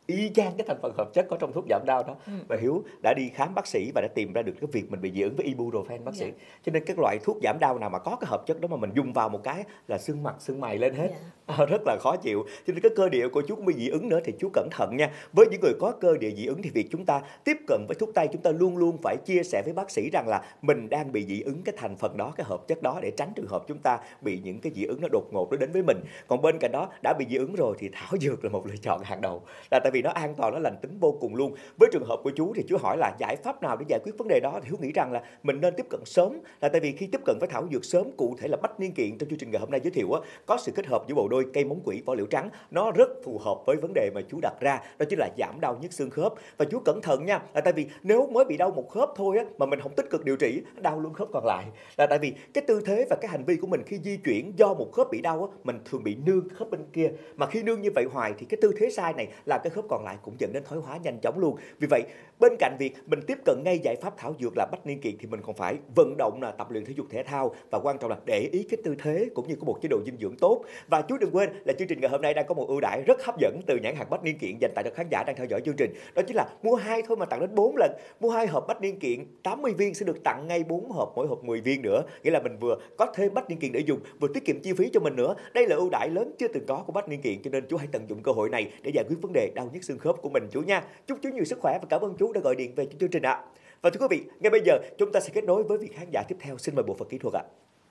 y chang cái thành phần hợp chất có trong thuốc giảm đau đó. Và Hiếu đã đi khám bác sĩ và đã tìm ra được cái việc mình bị dị ứng với ibuprofen bác sĩ. Cho nên các loại thuốc giảm đau nào mà có cái hợp chất đó mà mình dùng vào một cái là sưng mặt sưng mày lên hết, rất là khó chịu. Cho nên cái cơ địa của chú cũng bị dị ứng nữa thì chú cẩn thận nha. Với những người có cơ địa dị ứng thì việc chúng ta tiếp cận với thuốc tây, chúng ta luôn luôn phải chia sẻ với bác sĩ rằng là mình đang bị dị ứng cái thành phần đó, cái hợp chất đó, để tránh trường hợp chúng ta bị những cái dị ứng nó đột ngột nó đến với mình. Còn bên cạnh đó, đã bị dị ứng rồi thì thảo dược là một lựa chọn hàng đầu, là tại vì nó an toàn, nó lành tính vô cùng luôn. Với trường hợp của chú thì chú hỏi là giải pháp nào để giải quyết vấn đề đó, thì Hiếu nghĩ rằng là mình nên tiếp cận sớm, là tại vì khi tiếp cận với thảo dược sớm, cụ thể là bách niên kiện trong chương trình ngày hôm nay giới thiệu có sự kết hợp giữa bộ đôi cây móng quỷ, vỏ liễu trắng, nó rất phù hợp với vấn đề mà chú đặt ra, đó chính là giảm đau nhức xương khớp. Và chú cẩn thận nha, là tại vì nếu mới bị đau một khớp thôi mà mình không tích cực điều trị, đau luôn khớp còn lại, là tại vì cái tư thế và cái hành vi của mình khi di chuyển do một khớp bị đau mình thường bị nương khớp bên kia, mà khi nương như vậy hoài thì cái tư thế sai này làm cái khớp còn lại cũng dẫn đến thoái hóa nhanh chóng luôn. Vì vậy bên cạnh việc mình tiếp cận ngay giải pháp thảo dược là bách niên kiện thì mình còn phải vận động, là tập luyện thể dục thể thao, và quan trọng là để ý cái tư thế cũng như có một chế độ dinh dưỡng tốt. Và chú đừng quên là chương trình ngày hôm nay đang có một ưu đãi rất hấp dẫn từ nhãn hàng bách niên kiện dành tặng cho khán giả đang theo dõi chương trình, đó chính là mua 2 thôi mà tặng đến 4 lần. Mua 2 hộp bách niên kiện 80 viên sẽ được tặng ngay 4 hộp, mỗi hộp 10 viên nữa, nghĩa là mình vừa có thêm bách niên kiện để dùng, vừa tiết kiệm chi phí cho mình nữa. Đây là ưu đãi lớn chưa từng có của bách niên kiện, cho nên chú hãy tận dụng cơ hội này để giải quyết vấn đề đau nhức xương khớp của mình chú nha. Chúc chú nhiều sức khỏe và cảm ơn chú đã gọi điện về cho chương trình ạ. Và thưa quý vị, ngay bây giờ chúng ta sẽ kết nối với vị khán giả tiếp theo. Xin mời bộ phận kỹ thuật ạ.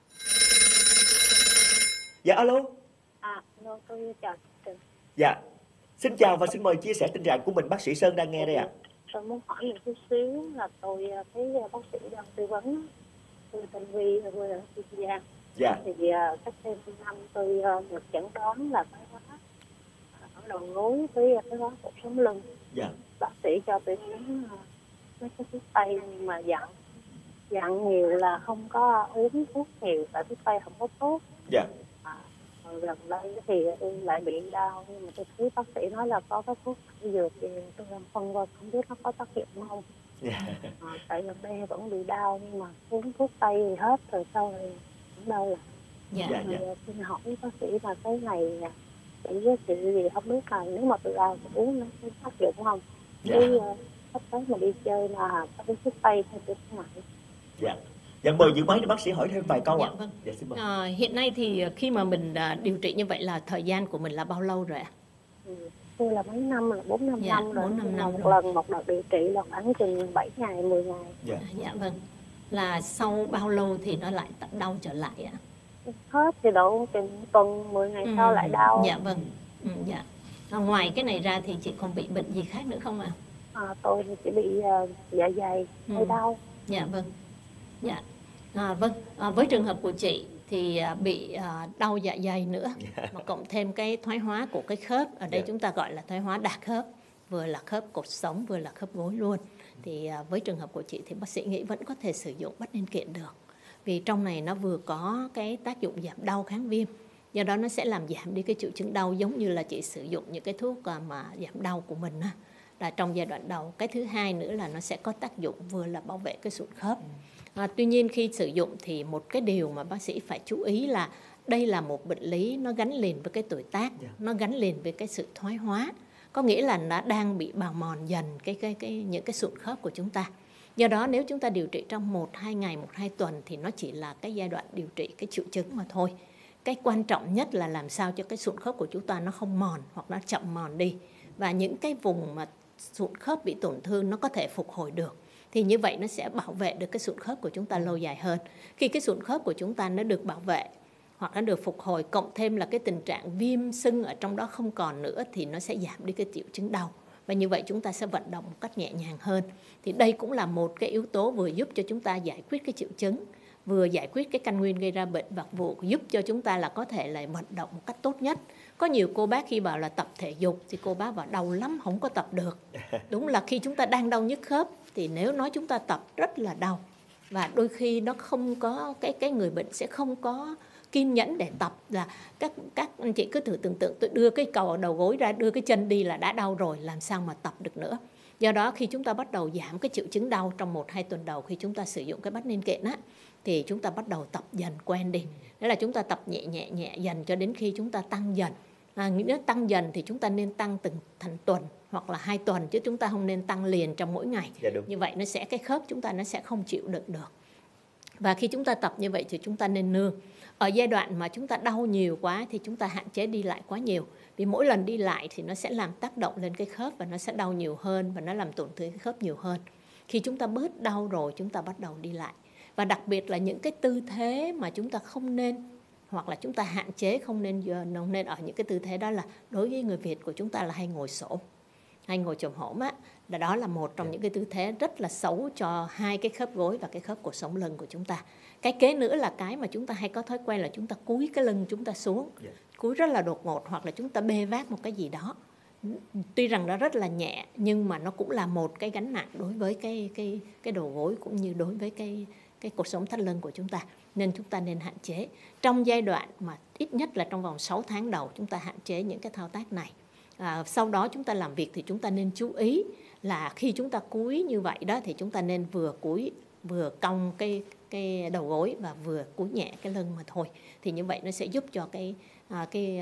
Dạ alo. Alo, tôi chào chị. Dạ. Xin chào và xin mời chia sẻ tình trạng của mình, bác sĩ Sơn đang nghe đây ạ. Tôi muốn hỏi một chút xíu là tôi thấy bác sĩ đang tư vấn, tôi tên Vi, tôi ở Kiên Giang. Dạ. Thì cách đây 1 năm tôi được chẩn đoán là thoái hóa ở đầu gối với thoái hóa cột sống lưng. Dạ. Bác sĩ cho tôi uống mấy cái thuốc tây, nhưng mà dặn nhiều là không có uống thuốc nhiều tại thuốc tây không có tốt. Dạ. Rồi gần đây thì tôi lại bị đau, nhưng mà tôi thấy bác sĩ nói là có cái thuốc dược thì tôi làm phân vân không biết nó có tác dụng không. Tại gần đây vẫn bị đau, nhưng mà uống thuốc tây thì hết rồi, sau này cũng đau là. Xin hỏi bác sĩ là cái này chỉ với chị gì không biết là nếu mà tôi đau thì uống nó có tác dụng không? Sắp tới mà đi chơi là có cái thuốc tây hay thuốc ngoại. Dạ, mời giữ máy để bác sĩ hỏi thêm vài câu ạ. Vâng. Dạ, xin mời. Hiện nay thì khi mà mình điều trị như vậy là thời gian của mình là bao lâu rồi ạ? Tôi là mấy năm, là 4-5 năm rồi. 4-5 năm một rồi. lần một đợt điều trị là khoảng chừng 7 ngày, 10 ngày. Dạ vâng. Là sau bao lâu thì nó lại đau trở lại ạ? Hết thì độ chừng tuần, 10 ngày sau lại đau. Dạ vâng. Dạ. Ngoài cái này ra thì chị còn bị bệnh gì khác nữa không ạ? Tôi thì chỉ bị dạ dày hay đau. Dạ vâng. Dạ. Vâng, với trường hợp của chị thì bị đau dạ dày nữa, mà cộng thêm cái thoái hóa của cái khớp, ở đây chúng ta gọi là thoái hóa đa khớp, vừa là khớp cột sống vừa là khớp gối luôn. Thì với trường hợp của chị thì bác sĩ nghĩ vẫn có thể sử dụng bách niên kiện được, vì trong này nó vừa có cái tác dụng giảm đau kháng viêm, do đó nó sẽ làm giảm đi cái triệu chứng đau, giống như là chị sử dụng những cái thuốc mà giảm đau của mình là trong giai đoạn đầu. Cái thứ hai nữa là nó sẽ có tác dụng vừa là bảo vệ cái sụn khớp. Tuy nhiên khi sử dụng thì một cái điều mà bác sĩ phải chú ý là đây là một bệnh lý nó gắn liền với cái tuổi tác, nó gắn liền với cái sự thoái hóa, có nghĩa là nó đang bị bào mòn dần những cái sụn khớp của chúng ta. Do đó nếu chúng ta điều trị trong 1-2 ngày, 1-2 tuần thì nó chỉ là cái giai đoạn điều trị cái triệu chứng mà thôi. Cái quan trọng nhất là làm sao cho cái sụn khớp của chúng ta nó không mòn hoặc nó chậm mòn đi, và những cái vùng mà sụn khớp bị tổn thương nó có thể phục hồi được. Thì như vậy nó sẽ bảo vệ được cái sụn khớp của chúng ta lâu dài hơn. Khi cái sụn khớp của chúng ta nó được bảo vệ hoặc nó được phục hồi, cộng thêm là cái tình trạng viêm sưng ở trong đó không còn nữa, thì nó sẽ giảm đi cái triệu chứng đau. Và như vậy chúng ta sẽ vận động một cách nhẹ nhàng hơn. Thì đây cũng là một cái yếu tố vừa giúp cho chúng ta giải quyết cái triệu chứng, vừa giải quyết cái căn nguyên gây ra bệnh, và vừa giúp cho chúng ta là có thể là vận động một cách tốt nhất. Có nhiều cô bác khi bảo là tập thể dục thì cô bác bảo đau lắm, không có tập được. Đúng là khi chúng ta đang đau nhức khớp thì nếu nói chúng ta tập rất là đau, và đôi khi nó không có cái người bệnh sẽ không có kiên nhẫn để tập. Là các anh chị cứ thử tưởng tượng, tôi đưa cái cầu đầu gối ra, đưa cái chân đi là đã đau rồi, làm sao mà tập được nữa. Do đó khi chúng ta bắt đầu giảm cái triệu chứng đau trong 1-2 tuần đầu khi chúng ta sử dụng cái bách niên kiện thì chúng ta bắt đầu tập dần quen đi. Đó là chúng ta tập nhẹ dần cho đến khi chúng ta tăng dần. Nếu tăng dần thì chúng ta nên tăng từng thành tuần hoặc là 2 tuần, chứ chúng ta không nên tăng liền trong mỗi ngày. Dạ, đúng. Như vậy nó sẽ cái khớp chúng ta nó sẽ không chịu đựng được. Và khi chúng ta tập như vậy thì chúng ta nên nương. Ở giai đoạn mà chúng ta đau nhiều quá thì chúng ta hạn chế đi lại quá nhiều. Vì mỗi lần đi lại thì nó sẽ làm tác động lên cái khớp và nó sẽ đau nhiều hơn và nó làm tổn thương cái khớp nhiều hơn. Khi chúng ta bớt đau rồi chúng ta bắt đầu đi lại. Và đặc biệt là những cái tư thế mà chúng ta không nên, hoặc là chúng ta hạn chế không nên ở những cái tư thế đó, là đối với người Việt của chúng ta là hay ngồi xổm, hay ngồi chồm hổm á. Đó là một trong những cái tư thế rất là xấu cho hai cái khớp gối và cái khớp cột sống lưng của chúng ta. Cái kế nữa là cái mà chúng ta hay có thói quen là chúng ta cúi cái lưng chúng ta xuống, cúi rất là đột ngột, hoặc là chúng ta bê vác một cái gì đó. Tuy rằng nó rất là nhẹ nhưng mà nó cũng là một cái gánh nặng đối với cái đầu gối cũng như đối với cái cột sống thắt lưng của chúng ta. Nên chúng ta nên hạn chế. Trong giai đoạn mà ít nhất là trong vòng 6 tháng đầu chúng ta hạn chế những cái thao tác này. Sau đó chúng ta làm việc thì chúng ta nên chú ý là khi chúng ta cúi như vậy đó thì chúng ta nên vừa cúi vừa cong cái đầu gối và vừa cúi nhẹ cái lưng mà thôi. Thì như vậy nó sẽ giúp cho cái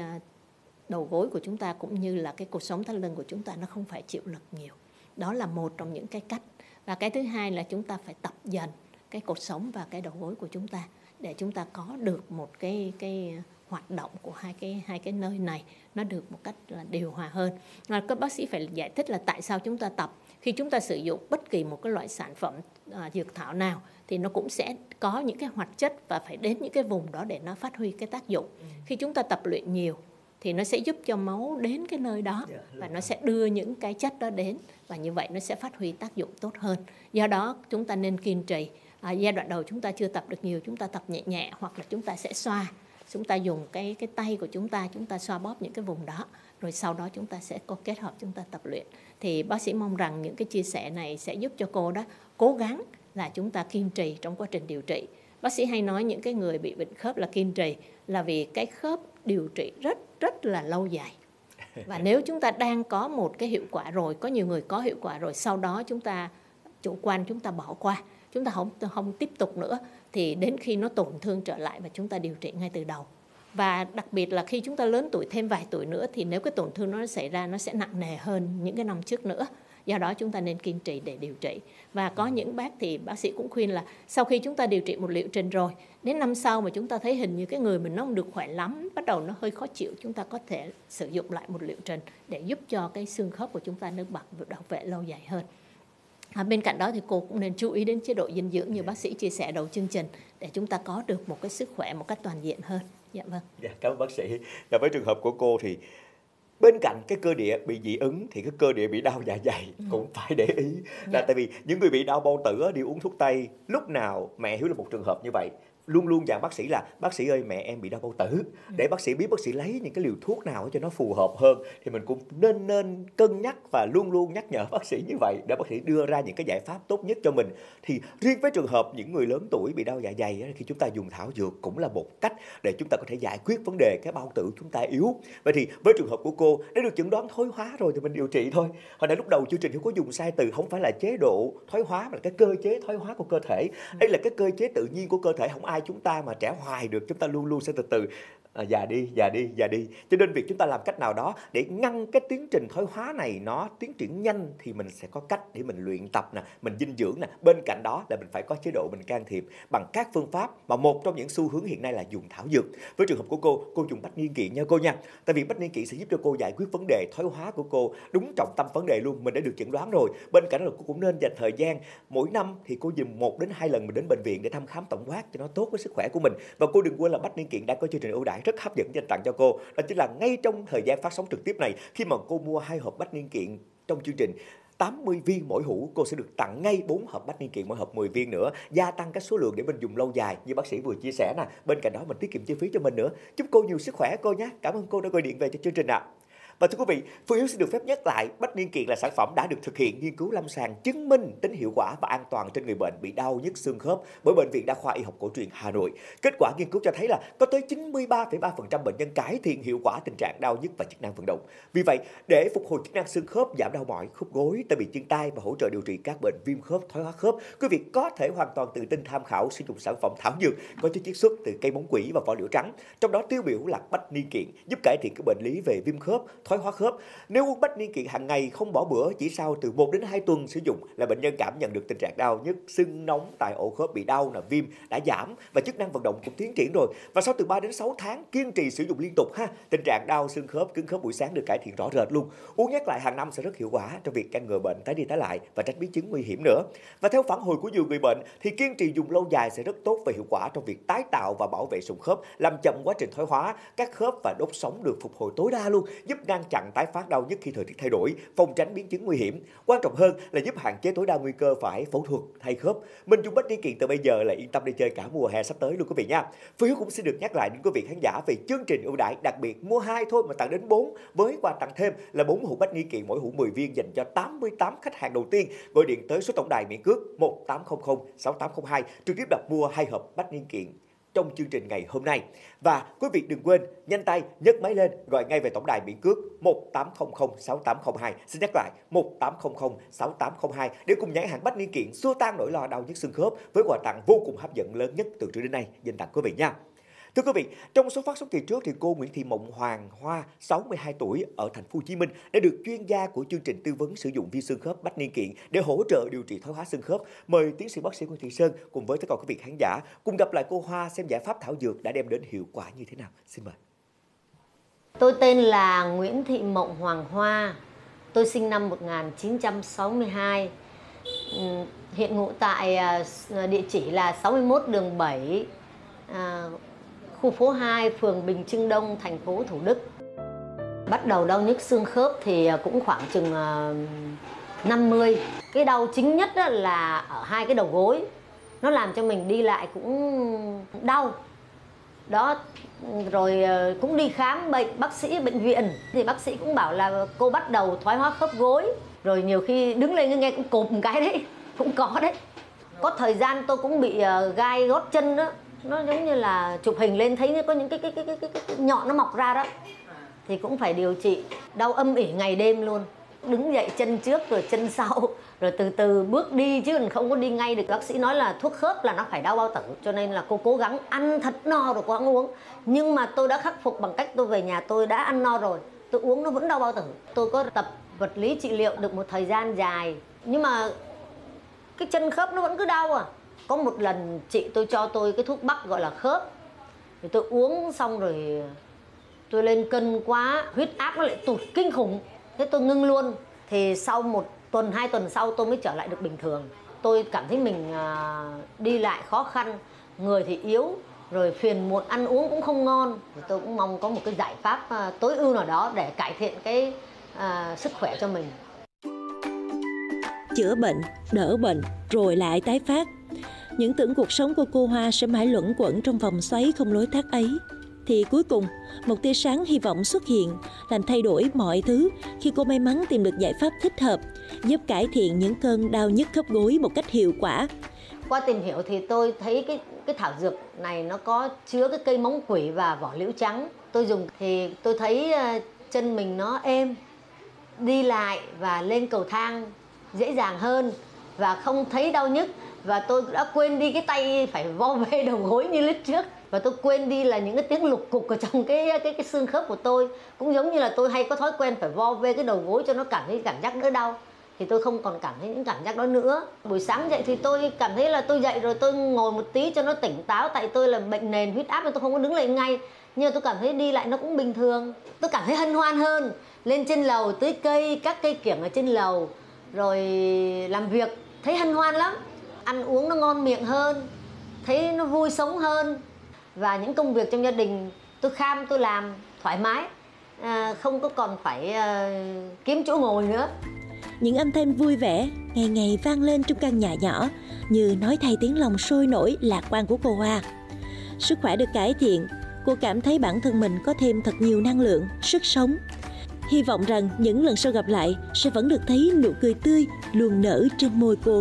đầu gối của chúng ta cũng như là cái cột sống thắt lưng của chúng ta nó không phải chịu lực nhiều. Đó là một trong những cái cách. Và cái thứ hai là chúng ta phải tập dần cái cột sống và cái đầu gối của chúng ta để chúng ta có được một cái hoạt động của hai cái nơi này nó được một cách là điều hòa hơn. Và các bác sĩ phải giải thích là tại sao chúng ta tập. Khi chúng ta sử dụng bất kỳ một cái loại sản phẩm dược thảo nào thì nó cũng sẽ có những cái hoạt chất và phải đến những cái vùng đó để nó phát huy cái tác dụng. Khi chúng ta tập luyện nhiều thì nó sẽ giúp cho máu đến cái nơi đó và nó sẽ đưa những cái chất đó đến, và như vậy nó sẽ phát huy tác dụng tốt hơn. Do đó chúng ta nên kiên trì. Giai đoạn đầu chúng ta chưa tập được nhiều, chúng ta tập nhẹ nhẹ, hoặc là chúng ta sẽ xoa. Chúng ta dùng cái tay của chúng ta xoa bóp những cái vùng đó. Rồi sau đó chúng ta sẽ có kết hợp chúng ta tập luyện. Thì bác sĩ mong rằng những cái chia sẻ này sẽ giúp cho cô đó cố gắng là chúng ta kiên trì trong quá trình điều trị. Bác sĩ hay nói những cái người bị bệnh khớp là kiên trì là vì cái khớp điều trị rất là lâu dài. Và nếu chúng ta đang có một cái hiệu quả rồi, có nhiều người có hiệu quả rồi, sau đó chúng ta chủ quan, chúng ta bỏ qua, chúng ta không tiếp tục nữa, thì đến khi nó tổn thương trở lại và chúng ta điều trị ngay từ đầu. Và đặc biệt là khi chúng ta lớn tuổi thêm vài tuổi nữa thì nếu cái tổn thương nó xảy ra nó sẽ nặng nề hơn những cái năm trước nữa. Do đó chúng ta nên kiên trì để điều trị. Và có những bác thì bác sĩ cũng khuyên là sau khi chúng ta điều trị một liệu trình rồi, đến năm sau mà chúng ta thấy hình như cái người mình nó không được khỏe lắm, bắt đầu nó hơi khó chịu, chúng ta có thể sử dụng lại một liệu trình để giúp cho cái xương khớp của chúng ta nó bảo vệ lâu dài hơn. Bên cạnh đó thì cô cũng nên chú ý đến chế độ dinh dưỡng như bác sĩ chia sẻ đầu chương trình để chúng ta có được một cái sức khỏe một cách toàn diện hơn. Dạ vâng. Dạ, cảm ơn bác sĩ. Và với trường hợp của cô thì bên cạnh cái cơ địa bị dị ứng thì cái cơ địa bị đau dạ dày cũng phải để ý. Là tại vì những người bị đau bao tử đi uống thuốc tây, lúc nào mẹ Hiếu là một trường hợp như vậy. Luôn luôn dặn bác sĩ là bác sĩ ơi mẹ em bị đau bao tử, để bác sĩ biết bác sĩ lấy những cái liều thuốc nào cho nó phù hợp hơn. Thì mình cũng nên cân nhắc và luôn luôn nhắc nhở bác sĩ như vậy để bác sĩ đưa ra những cái giải pháp tốt nhất cho mình. Thì riêng với trường hợp những người lớn tuổi bị đau dạ dày khi chúng ta dùng thảo dược cũng là một cách để chúng ta có thể giải quyết vấn đề cái bao tử chúng ta yếu. Vậy thì với trường hợp của cô đã được chẩn đoán thoái hóa rồi thì mình điều trị thôi. Hồi nãy lúc đầu chương trình Hiếu có dùng sai từ, không phải là chế độ thoái hóa mà là cái cơ chế thoái hóa của cơ thể. Đây là cái cơ chế tự nhiên của cơ thể, không ai chúng ta mà trẻ hoài được, chúng ta luôn luôn sẽ từ từ già đi. Cho nên việc chúng ta làm cách nào đó để ngăn cái tiến trình thoái hóa này nó tiến triển nhanh thì mình sẽ có cách để mình luyện tập nè, mình dinh dưỡng nè. Bên cạnh đó là mình phải có chế độ mình can thiệp bằng các phương pháp, mà một trong những xu hướng hiện nay là dùng thảo dược. Với trường hợp của cô dùng bách niên kiện nha cô nha. Tại vì bách niên kiện sẽ giúp cho cô giải quyết vấn đề thoái hóa của cô đúng trọng tâm vấn đề luôn, mình đã được chẩn đoán rồi. Bên cạnh đó là cô cũng nên dành thời gian mỗi năm thì cô dùng 1 đến 2 lần mình đến bệnh viện để thăm khám tổng quát cho nó tốt với sức khỏe của mình. Và cô đừng quên là bách niên kiện đã có chương trình ưu đãi rất hấp dẫn dành tặng cho cô, đó chính là ngay trong thời gian phát sóng trực tiếp này, khi mà cô mua 2 hộp bách niên kiện trong chương trình 80 viên mỗi hũ, cô sẽ được tặng ngay 4 hộp bách niên kiện mỗi hộp 10 viên nữa, gia tăng cái số lượng để mình dùng lâu dài như bác sĩ vừa chia sẻ nè. Bên cạnh đó mình tiết kiệm chi phí cho mình nữa. Chúc cô nhiều sức khỏe cô nhé. Cảm ơn cô đã gọi điện về cho chương trình ạ. Và thưa quý vị, Phương Hiếu xin được phép nhắc lại, bách niên kiện là sản phẩm đã được thực hiện nghiên cứu lâm sàng chứng minh tính hiệu quả và an toàn trên người bệnh bị đau nhức xương khớp bởi Bệnh viện Đa khoa Y học cổ truyền Hà Nội. Kết quả nghiên cứu cho thấy là có tới 93,3% bệnh nhân cải thiện hiệu quả tình trạng đau nhức và chức năng vận động. Vì vậy, để phục hồi chức năng xương khớp, giảm đau mỏi, khớp gối, tê bì chân tay và hỗ trợ điều trị các bệnh viêm khớp, thoái hóa khớp, quý vị có thể hoàn toàn tự tin tham khảo sử dụng sản phẩm thảo dược có chất chiết xuất từ cây móng quỷ và vỏ liễu trắng. Trong đó tiêu biểu là bách niên kiện giúp cải thiện các bệnh lý về viêm khớp, thoái hóa khớp. Nếu uống bách niên kiện hàng ngày không bỏ bữa, chỉ sau từ 1 đến 2 tuần sử dụng là bệnh nhân cảm nhận được tình trạng đau nhức, sưng nóng tại ổ khớp bị đau, viêm đã giảm và chức năng vận động cũng tiến triển rồi. Và sau từ 3 đến 6 tháng kiên trì sử dụng liên tục tình trạng đau xương khớp, cứng khớp buổi sáng được cải thiện rõ rệt luôn. Uống nhắc lại hàng năm sẽ rất hiệu quả trong việc ngăn ngừa bệnh tái đi tái lại và tránh biến chứng nguy hiểm nữa. Và theo phản hồi của nhiều người bệnh thì kiên trì dùng lâu dài sẽ rất tốt và hiệu quả trong việc tái tạo và bảo vệ sụn khớp, làm chậm quá trình thoái hóa các khớp và đốt sống được phục hồi tối đa luôn, giúp ngăn chặn tái phát đau nhức khi thời tiết thay đổi, phòng tránh biến chứng nguy hiểm. Quan trọng hơn là giúp hạn chế tối đa nguy cơ phải phẫu thuật thay khớp. Mình dùng bách niên kiện từ bây giờ là yên tâm đi chơi cả mùa hè sắp tới luôn quý vị nha. Phương Hiếu cũng xin được nhắc lại đến quý vị khán giả về chương trình ưu đãi đặc biệt mua 2 thôi mà tặng đến 4, với quà tặng thêm là 4 hũ bách niên kiện, mỗi hũ 10 viên dành cho 88 khách hàng đầu tiên gọi điện tới số tổng đài miễn cước 1800 6802 trực tiếp đặt mua 2 hộp bách niên kiện trong chương trình ngày hôm nay. Và quý vị đừng quên nhanh tay nhấc máy lên gọi ngay về tổng đài miễn cước 1800 6802. Xin nhắc lại 1800 6802 để cùng nhãn hàng bách niên kiện xua tan nỗi lo đau nhức xương khớp với quà tặng vô cùng hấp dẫn lớn nhất từ trước đến nay dành tặng quý vị nha. Thưa quý vị, trong số phát sóng kỳ trước thì cô Nguyễn Thị Mộng Hoàng Hoa, 62 tuổi ở thành phố Hồ Chí Minh đã được chuyên gia của chương trình tư vấn sử dụng vi xương khớp bách niên kiện để hỗ trợ điều trị thoái hóa xương khớp. Mời tiến sĩ bác sĩ Nguyễn Thị Sơn cùng với tất cả quý vị khán giả cùng gặp lại cô Hoa xem giải pháp thảo dược đã đem đến hiệu quả như thế nào. Xin mời. Tôi tên là Nguyễn Thị Mộng Hoàng Hoa. Tôi sinh năm 1962. Hiện ngụ tại địa chỉ là 61 đường 7, khu phố 2, phường Bình Trưng Đông, thành phố Thủ Đức. Bắt đầu đau nhức xương khớp thì cũng khoảng chừng 50. Cái đau chính nhất là ở hai cái đầu gối. Nó làm cho mình đi lại cũng đau. Đó, rồi cũng đi khám bác sĩ bệnh viện thì bác sĩ cũng bảo là cô bắt đầu thoái hóa khớp gối. Rồi nhiều khi đứng lên nghe cũng cộp một cái đấy, cũng có đấy. Có thời gian tôi cũng bị gai gót chân đó. Nó giống như là chụp hình lên thấy có những cái nhọn nó mọc ra đó. Thì cũng phải điều trị, đau âm ỉ ngày đêm luôn. Đứng dậy chân trước rồi chân sau, rồi từ từ bước đi chứ không có đi ngay được. Bác sĩ nói là thuốc khớp là nó phải đau bao tử, cho nên là cô cố gắng ăn thật no rồi cô ăn uống. Nhưng mà tôi đã khắc phục bằng cách tôi về nhà tôi đã ăn no rồi, tôi uống nó vẫn đau bao tử. Tôi có tập vật lý trị liệu được một thời gian dài, nhưng mà cái chân khớp nó vẫn cứ đau à. Có một lần chị tôi cho tôi cái thuốc bắc gọi là khớp, thì tôi uống xong rồi tôi lên cân quá, huyết áp nó lại tụt kinh khủng. Thế tôi ngưng luôn. Thì sau 1 tuần 2 tuần sau tôi mới trở lại được bình thường. Tôi cảm thấy mình đi lại khó khăn, người thì yếu, rồi phiền muộn, ăn uống cũng không ngon. Thì tôi cũng mong có một cái giải pháp tối ưu nào đó để cải thiện cái sức khỏe cho mình. Chữa bệnh, đỡ bệnh, rồi lại tái phát. Những tưởng cuộc sống của cô Hoa sẽ mãi luẩn quẩn trong vòng xoáy không lối thoát ấy. Thì cuối cùng, một tia sáng hy vọng xuất hiện, làm thay đổi mọi thứ khi cô may mắn tìm được giải pháp thích hợp, giúp cải thiện những cơn đau nhức khớp gối một cách hiệu quả. Qua tìm hiểu thì tôi thấy cái thảo dược này nó có chứa cái cây móng quỷ và vỏ liễu trắng. Tôi dùng thì tôi thấy chân mình nó êm, đi lại và lên cầu thang dễ dàng hơn và không thấy đau nhức. Và tôi đã quên đi cái tay phải vo về đầu gối như lúc trước. Và tôi quên đi là những cái tiếng lục cục ở trong cái xương khớp của tôi. Cũng giống như là tôi hay có thói quen phải vo về cái đầu gối cho nó cảm thấy cảm giác đỡ đau. Thì tôi không còn cảm thấy những cảm giác đó nữa. Buổi sáng dậy thì tôi cảm thấy là tôi dậy rồi tôi ngồi một tí cho nó tỉnh táo. Tại tôi là bệnh nền huyết áp nên tôi không có đứng lại ngay. Nhưng mà tôi cảm thấy đi lại nó cũng bình thường. Tôi cảm thấy hân hoan hơn. Lên trên lầu tưới cây, các cây kiểng ở trên lầu. Rồi làm việc thấy hân hoan lắm. Ăn uống nó ngon miệng hơn, thấy nó vui sống hơn. Và những công việc trong gia đình tôi kham tôi làm thoải mái, không có còn phải kiếm chỗ ngồi nữa. Những âm thanh vui vẻ ngày ngày vang lên trong căn nhà nhỏ như nói thay tiếng lòng sôi nổi lạc quan của cô Hoa. Sức khỏe được cải thiện, cô cảm thấy bản thân mình có thêm thật nhiều năng lượng, sức sống. Hy vọng rằng những lần sau gặp lại sẽ vẫn được thấy nụ cười tươi luôn nở trên môi cô.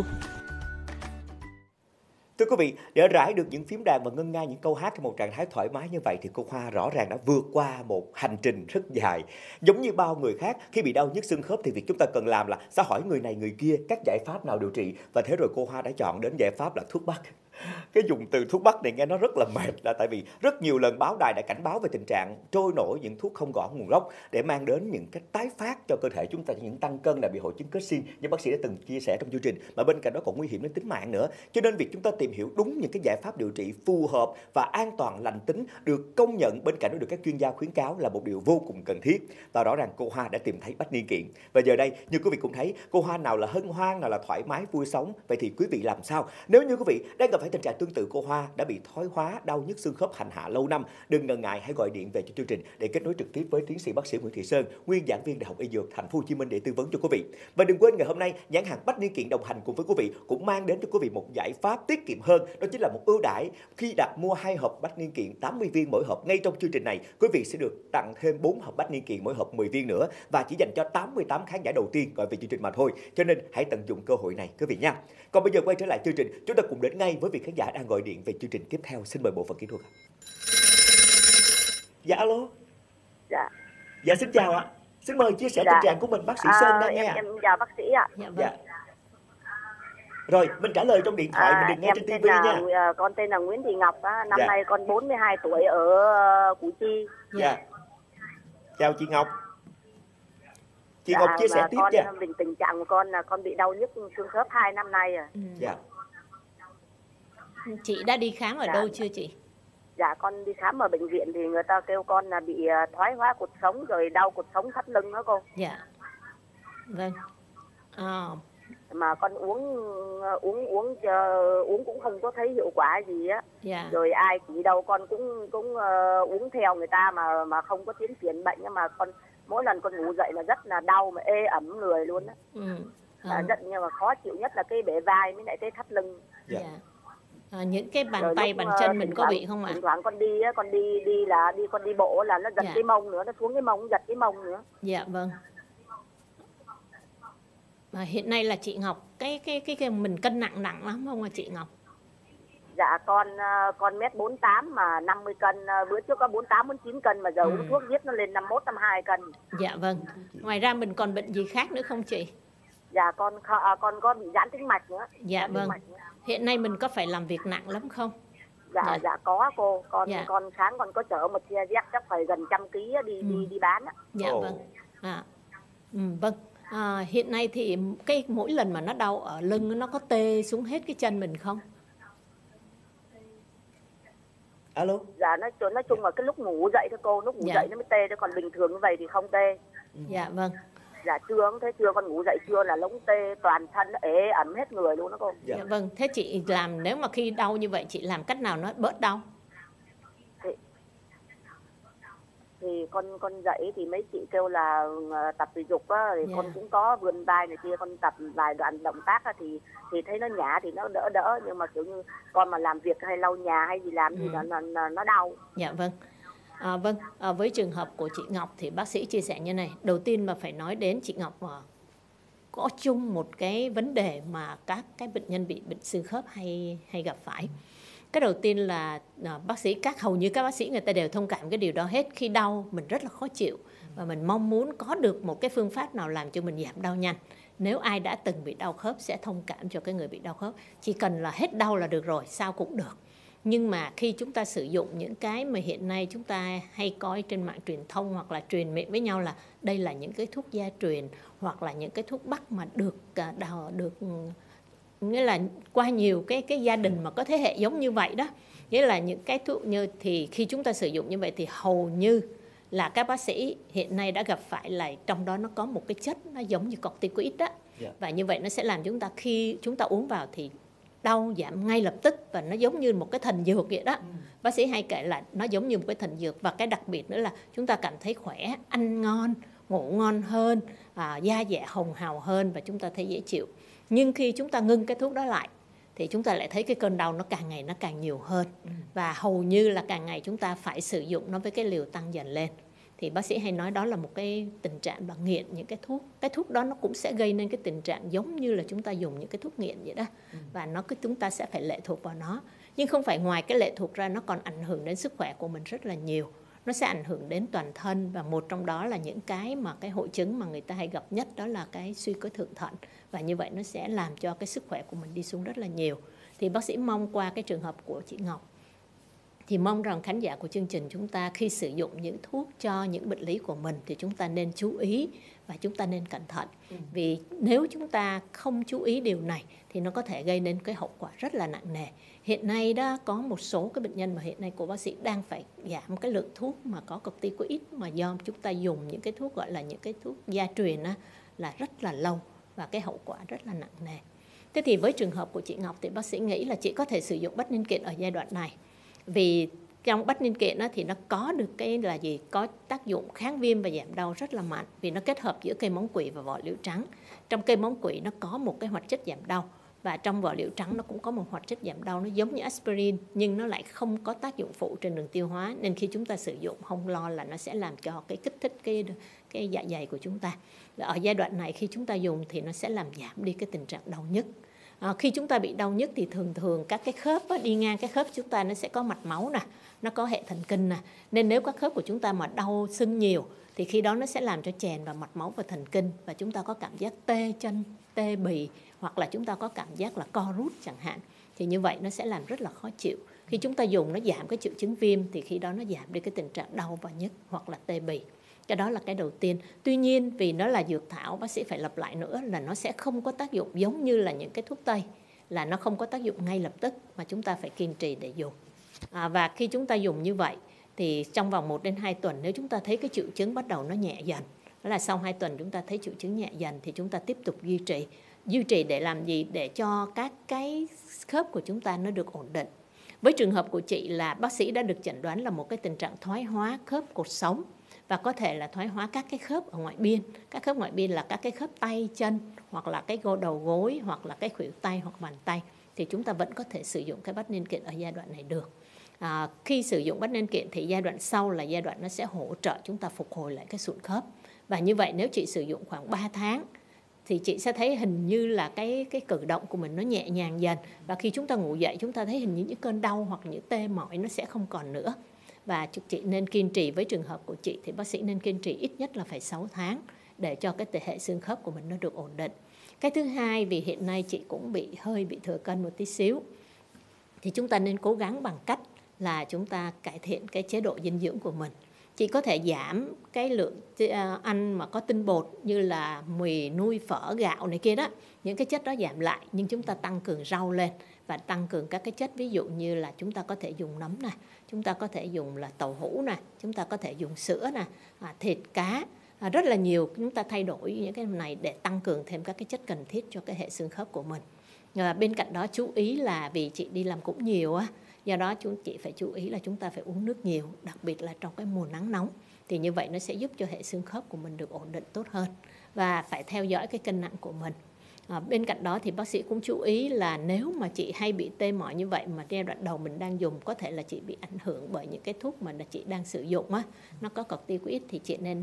Thưa quý vị, để rải được những phím đàn và ngân nga những câu hát trong một trạng thái thoải mái như vậy thì cô Hoa rõ ràng đã vượt qua một hành trình rất dài. Giống như bao người khác, khi bị đau nhức xương khớp thì việc chúng ta cần làm là sẽ hỏi người này người kia các giải pháp nào điều trị, và thế rồi cô Hoa đã chọn đến giải pháp là thuốc bắc. Cái dùng từ thuốc bắc này nghe nó rất là mệt, là tại vì rất nhiều lần báo đài đã cảnh báo về tình trạng trôi nổi những thuốc không rõ nguồn gốc để mang đến những cái tái phát cho cơ thể chúng ta, những tăng cân là bị hội chứng kết xin như bác sĩ đã từng chia sẻ trong chương trình, mà bên cạnh đó còn nguy hiểm đến tính mạng nữa. Cho nên việc chúng ta tìm hiểu đúng những cái giải pháp điều trị phù hợp và an toàn, lành tính, được công nhận, bên cạnh đó được các chuyên gia khuyến cáo là một điều vô cùng cần thiết. Và rõ ràng cô Hoa đã tìm thấy bách niên kiện. Và giờ đây như quý vị cũng thấy, cô Hoa nào là hân hoan, nào là thoải mái vui sống. Vậy thì quý vị làm sao nếu như quý vị đang gặp phải tình trạng tương tự cô Hoa, đã bị thoái hóa, đau nhức xương khớp hành hạ lâu năm, đừng ngần ngại, hãy gọi điện về cho chương trình để kết nối trực tiếp với tiến sĩ bác sĩ Nguyễn Thị Sơn, nguyên giảng viên Đại học Y Dược Thành phố Hồ Chí Minh để tư vấn cho quý vị. Và đừng quên ngày hôm nay nhãn hàng Bách Niên Kiện đồng hành cùng với quý vị cũng mang đến cho quý vị một giải pháp tiết kiệm hơn, đó chính là một ưu đãi khi đặt mua 2 hộp Bách Niên Kiện 80 viên mỗi hộp. Ngay trong chương trình này, quý vị sẽ được tặng thêm 4 hộp Bách Niên Kiện mỗi hộp 10 viên nữa, và chỉ dành cho 88 khán giả đầu tiên gọi về chương trình mà thôi. Cho nên hãy tận dụng cơ hội này quý vị nha. Còn bây giờ quay trở lại chương trình, chúng ta cùng đến ngay với vị khán giả đang gọi điện về chương trình tiếp theo. Xin mời bộ phận kỹ thuật. Dạ alo. Dạ xin chào ạ. Xin mời chia sẻ tình trạng của mình, bác sĩ Sơn đang nghe. Em chào bác sĩ ạ. Dạ. Rồi, mình trả lời trong điện thoại, mình đừng nghe trên TV nha. Con tên là Nguyễn Thị Ngọc, năm nay con 42 tuổi ở Củ Chi. Dạ. Chào chị Ngọc. Chị Ngọc chia sẻ tiếp nha. Tình trạng của con là con bị đau nhức xương khớp 2 năm nay rồi. Dạ. Chị đã đi khám ở đâu chưa chị? Dạ, con đi khám ở bệnh viện thì người ta kêu con là bị thoái hóa cột sống rồi đau cột sống thắt lưng đó cô. Dạ. Vâng. Mà con uống cũng không có thấy hiệu quả gì á. Dạ. Rồi ai chỉ đâu con cũng uống theo người ta mà không có tiến triển bệnh, mà con mỗi lần con ngủ dậy là rất là đau, mà ê ẩm người luôn á. Rất, nhưng mà khó chịu nhất là cái bể vai với lại cái thắt lưng. Dạ. Những cái bàn tay bàn chân mình có bị không ạ? Thỉnh thoảng con đi bộ là nó giật cái mông nữa, nó xuống cái mông giật cái mông nữa. Dạ vâng. Và hiện nay là chị Ngọc cái mình cân nặng lắm không ạ chị Ngọc? Dạ con 1m48 mà 50 cân, bữa trước có 48 49 cân mà giờ uống thuốc giết nó lên 51 52 cân. Dạ vâng. Ngoài ra mình còn bệnh gì khác nữa không chị? Dạ con có bị giãn tĩnh mạch nữa. Dạ vâng. Hiện nay mình có phải làm việc nặng lắm không? Dạ có cô. Con sáng con có chở một xe dép chắc phải gần 100 kg đi bán á. Dạ vâng. Vâng. Hiện nay thì mỗi lần mà nó đau ở lưng nó có tê xuống hết cái chân mình không? Alo. Dạ nói chung là cái lúc ngủ dậy thôi cô, lúc ngủ dậy nó mới tê, chứ còn bình thường như vậy thì không tê. Dạ vâng. Dạ trưa cũng thế, trưa con ngủ dậy trưa là lông tê, toàn thân nó ế ẩm hết người luôn đó cô. Dạ vâng. Thế chị làm, nếu mà khi đau như vậy chị làm cách nào nó bớt đau? Thì con dậy thì mấy chị kêu là tập thể dục á, thì con cũng có vươn vai này kia, con tập vài đoạn động tác á, thì thấy nó nhả thì nó đỡ, nhưng mà kiểu như con mà làm việc hay lau nhà hay gì làm gì nó đau. Dạ vâng. Với trường hợp của chị Ngọc thì bác sĩ chia sẻ như này. Đầu tiên mà phải nói đến chị Ngọc có chung một cái vấn đề mà các cái bệnh nhân bị bệnh xương khớp hay gặp phải. Cái đầu tiên là hầu như các bác sĩ người ta đều thông cảm cái điều đó hết. Khi đau mình rất là khó chịu và mình mong muốn có được một cái phương pháp nào làm cho mình giảm đau nhanh. Nếu ai đã từng bị đau khớp sẽ thông cảm cho cái người bị đau khớp. Chỉ cần là hết đau là được rồi, sao cũng được. Nhưng mà khi chúng ta sử dụng những cái mà hiện nay chúng ta hay coi trên mạng truyền thông hoặc là truyền miệng với nhau là đây là những cái thuốc gia truyền hoặc là những cái thuốc bắc mà được nghĩa là qua nhiều cái gia đình mà có thế hệ giống như vậy đó, nghĩa là những cái thuốc như thì khi chúng ta sử dụng như vậy thì hầu như là các bác sĩ hiện nay đã gặp phải là trong đó nó có một cái chất nó giống như corticoid đó. Và như vậy nó sẽ làm chúng ta khi chúng ta uống vào thì đau giảm ngay lập tức và nó giống như một cái thần dược vậy đó. Bác sĩ hay kể là nó giống như một cái thần dược, và cái đặc biệt nữa là chúng ta cảm thấy khỏe, ăn ngon, ngủ ngon hơn, da dẻ hồng hào hơn và chúng ta thấy dễ chịu. Nhưng khi chúng ta ngưng cái thuốc đó lại thì chúng ta lại thấy cái cơn đau nó càng ngày nó càng nhiều hơn, và hầu như là càng ngày chúng ta phải sử dụng nó với cái liều tăng dần lên. Thì bác sĩ hay nói đó là một cái tình trạng là nghiện những cái thuốc. Cái thuốc đó nó cũng sẽ gây nên cái tình trạng giống như là chúng ta dùng những cái thuốc nghiện vậy đó. Và chúng ta sẽ phải lệ thuộc vào nó. Nhưng không phải ngoài cái lệ thuộc ra, nó còn ảnh hưởng đến sức khỏe của mình rất là nhiều. Nó sẽ ảnh hưởng đến toàn thân, và một trong đó là những cái hội chứng mà người ta hay gặp nhất đó là cái suy cơ thượng thận. Và như vậy nó sẽ làm cho cái sức khỏe của mình đi xuống rất là nhiều. Thì bác sĩ mong qua cái trường hợp của chị Ngọc thì mong rằng khán giả của chương trình chúng ta khi sử dụng những thuốc cho những bệnh lý của mình thì chúng ta nên chú ý và chúng ta nên cẩn thận. Vì nếu chúng ta không chú ý điều này thì nó có thể gây nên cái hậu quả rất là nặng nề. Hiện nay đã có một số cái bệnh nhân mà hiện nay của bác sĩ đang phải giảm cái lượng thuốc mà có corticoid mà do chúng ta dùng những cái thuốc gọi là những cái thuốc gia truyền là rất là lâu và cái hậu quả rất là nặng nề. Thế thì với trường hợp của chị Ngọc thì bác sĩ nghĩ là chị có thể sử dụng Bách Niên Kiện ở giai đoạn này. Vì trong Bách Niên Kiện thì nó có được cái là gì? Có tác dụng kháng viêm và giảm đau rất là mạnh vì nó kết hợp giữa cây móng quỷ và vỏ liễu trắng. Trong cây móng quỷ nó có một cái hoạt chất giảm đau và trong vỏ liễu trắng nó cũng có một hoạt chất giảm đau, nó giống như aspirin nhưng nó lại không có tác dụng phụ trên đường tiêu hóa, nên khi chúng ta sử dụng không lo là nó sẽ làm cho cái kích thích cái dạ dày của chúng ta. Ở giai đoạn này khi chúng ta dùng thì nó sẽ làm giảm đi cái tình trạng đau nhức. Khi chúng ta bị đau nhức thì thường các cái khớp đi ngang cái khớp chúng ta nó sẽ có mạch máu nè, nó có hệ thần kinh nè, nên nếu các khớp của chúng ta mà đau sưng nhiều thì khi đó nó sẽ làm cho chèn vào mạch máu và thần kinh và chúng ta có cảm giác tê chân, tê bì hoặc là chúng ta có cảm giác là co rút chẳng hạn. Thì như vậy nó sẽ làm rất là khó chịu. Khi chúng ta dùng nó giảm cái triệu chứng viêm thì khi đó nó giảm đi cái tình trạng đau và nhức hoặc là tê bì. Cái đó là cái đầu tiên. Tuy nhiên vì nó là dược thảo, bác sĩ phải lặp lại nữa là nó sẽ không có tác dụng giống như là những cái thuốc Tây, là nó không có tác dụng ngay lập tức mà chúng ta phải kiên trì để dùng. Và khi chúng ta dùng như vậy thì trong vòng 1 đến 2 tuần nếu chúng ta thấy cái triệu chứng bắt đầu nó nhẹ dần, đó là sau 2 tuần chúng ta thấy triệu chứng nhẹ dần thì chúng ta tiếp tục duy trì. Duy trì để làm gì? Để cho các cái khớp của chúng ta nó được ổn định. Với trường hợp của chị là bác sĩ đã được chẩn đoán là một cái tình trạng thoái hóa khớp cột sống và có thể là thoái hóa các cái khớp ở ngoại biên. Các khớp ngoại biên là các cái khớp tay, chân hoặc là cái đầu gối hoặc là cái khuỷu tay hoặc bàn tay thì chúng ta vẫn có thể sử dụng cái Bách Niên Kiện ở giai đoạn này được. Khi sử dụng Bách Niên Kiện thì giai đoạn sau là giai đoạn nó sẽ hỗ trợ chúng ta phục hồi lại cái sụn khớp. Và như vậy nếu chị sử dụng khoảng 3 tháng thì chị sẽ thấy hình như là cái cử động của mình nó nhẹ nhàng dần. Và khi chúng ta ngủ dậy chúng ta thấy hình như những cơn đau hoặc những tê mỏi nó sẽ không còn nữa. Và chị nên kiên trì, với trường hợp của chị thì bác sĩ nên kiên trì ít nhất là phải 6 tháng để cho cái hệ xương khớp của mình nó được ổn định. Cái thứ hai, vì hiện nay chị cũng hơi bị thừa cân một tí xíu thì chúng ta nên cố gắng bằng cách là chúng ta cải thiện cái chế độ dinh dưỡng của mình. Chị có thể giảm cái lượng ăn mà có tinh bột như là mì, nuôi, phở, gạo này kia đó. Những cái chất đó giảm lại nhưng chúng ta tăng cường rau lên và tăng cường các cái chất, ví dụ như là chúng ta có thể dùng nấm nè, chúng ta có thể dùng là tàu hũ nè, chúng ta có thể dùng sữa nè, thịt, cá, rất là nhiều. Chúng ta thay đổi những cái này để tăng cường thêm các cái chất cần thiết cho cái hệ xương khớp của mình. Bên cạnh đó chú ý là vì chị đi làm cũng nhiều á, do đó chị phải chú ý là chúng ta phải uống nước nhiều, đặc biệt là trong cái mùa nắng nóng. Thì như vậy nó sẽ giúp cho hệ xương khớp của mình được ổn định tốt hơn. Và phải theo dõi cái cân nặng của mình. Bên cạnh đó thì bác sĩ cũng chú ý là nếu mà chị hay bị tê mỏi như vậy mà giai đoạn đầu mình đang dùng, có thể là chị bị ảnh hưởng bởi những cái thuốc mà chị đang sử dụng á, nó có corticoid thì chị nên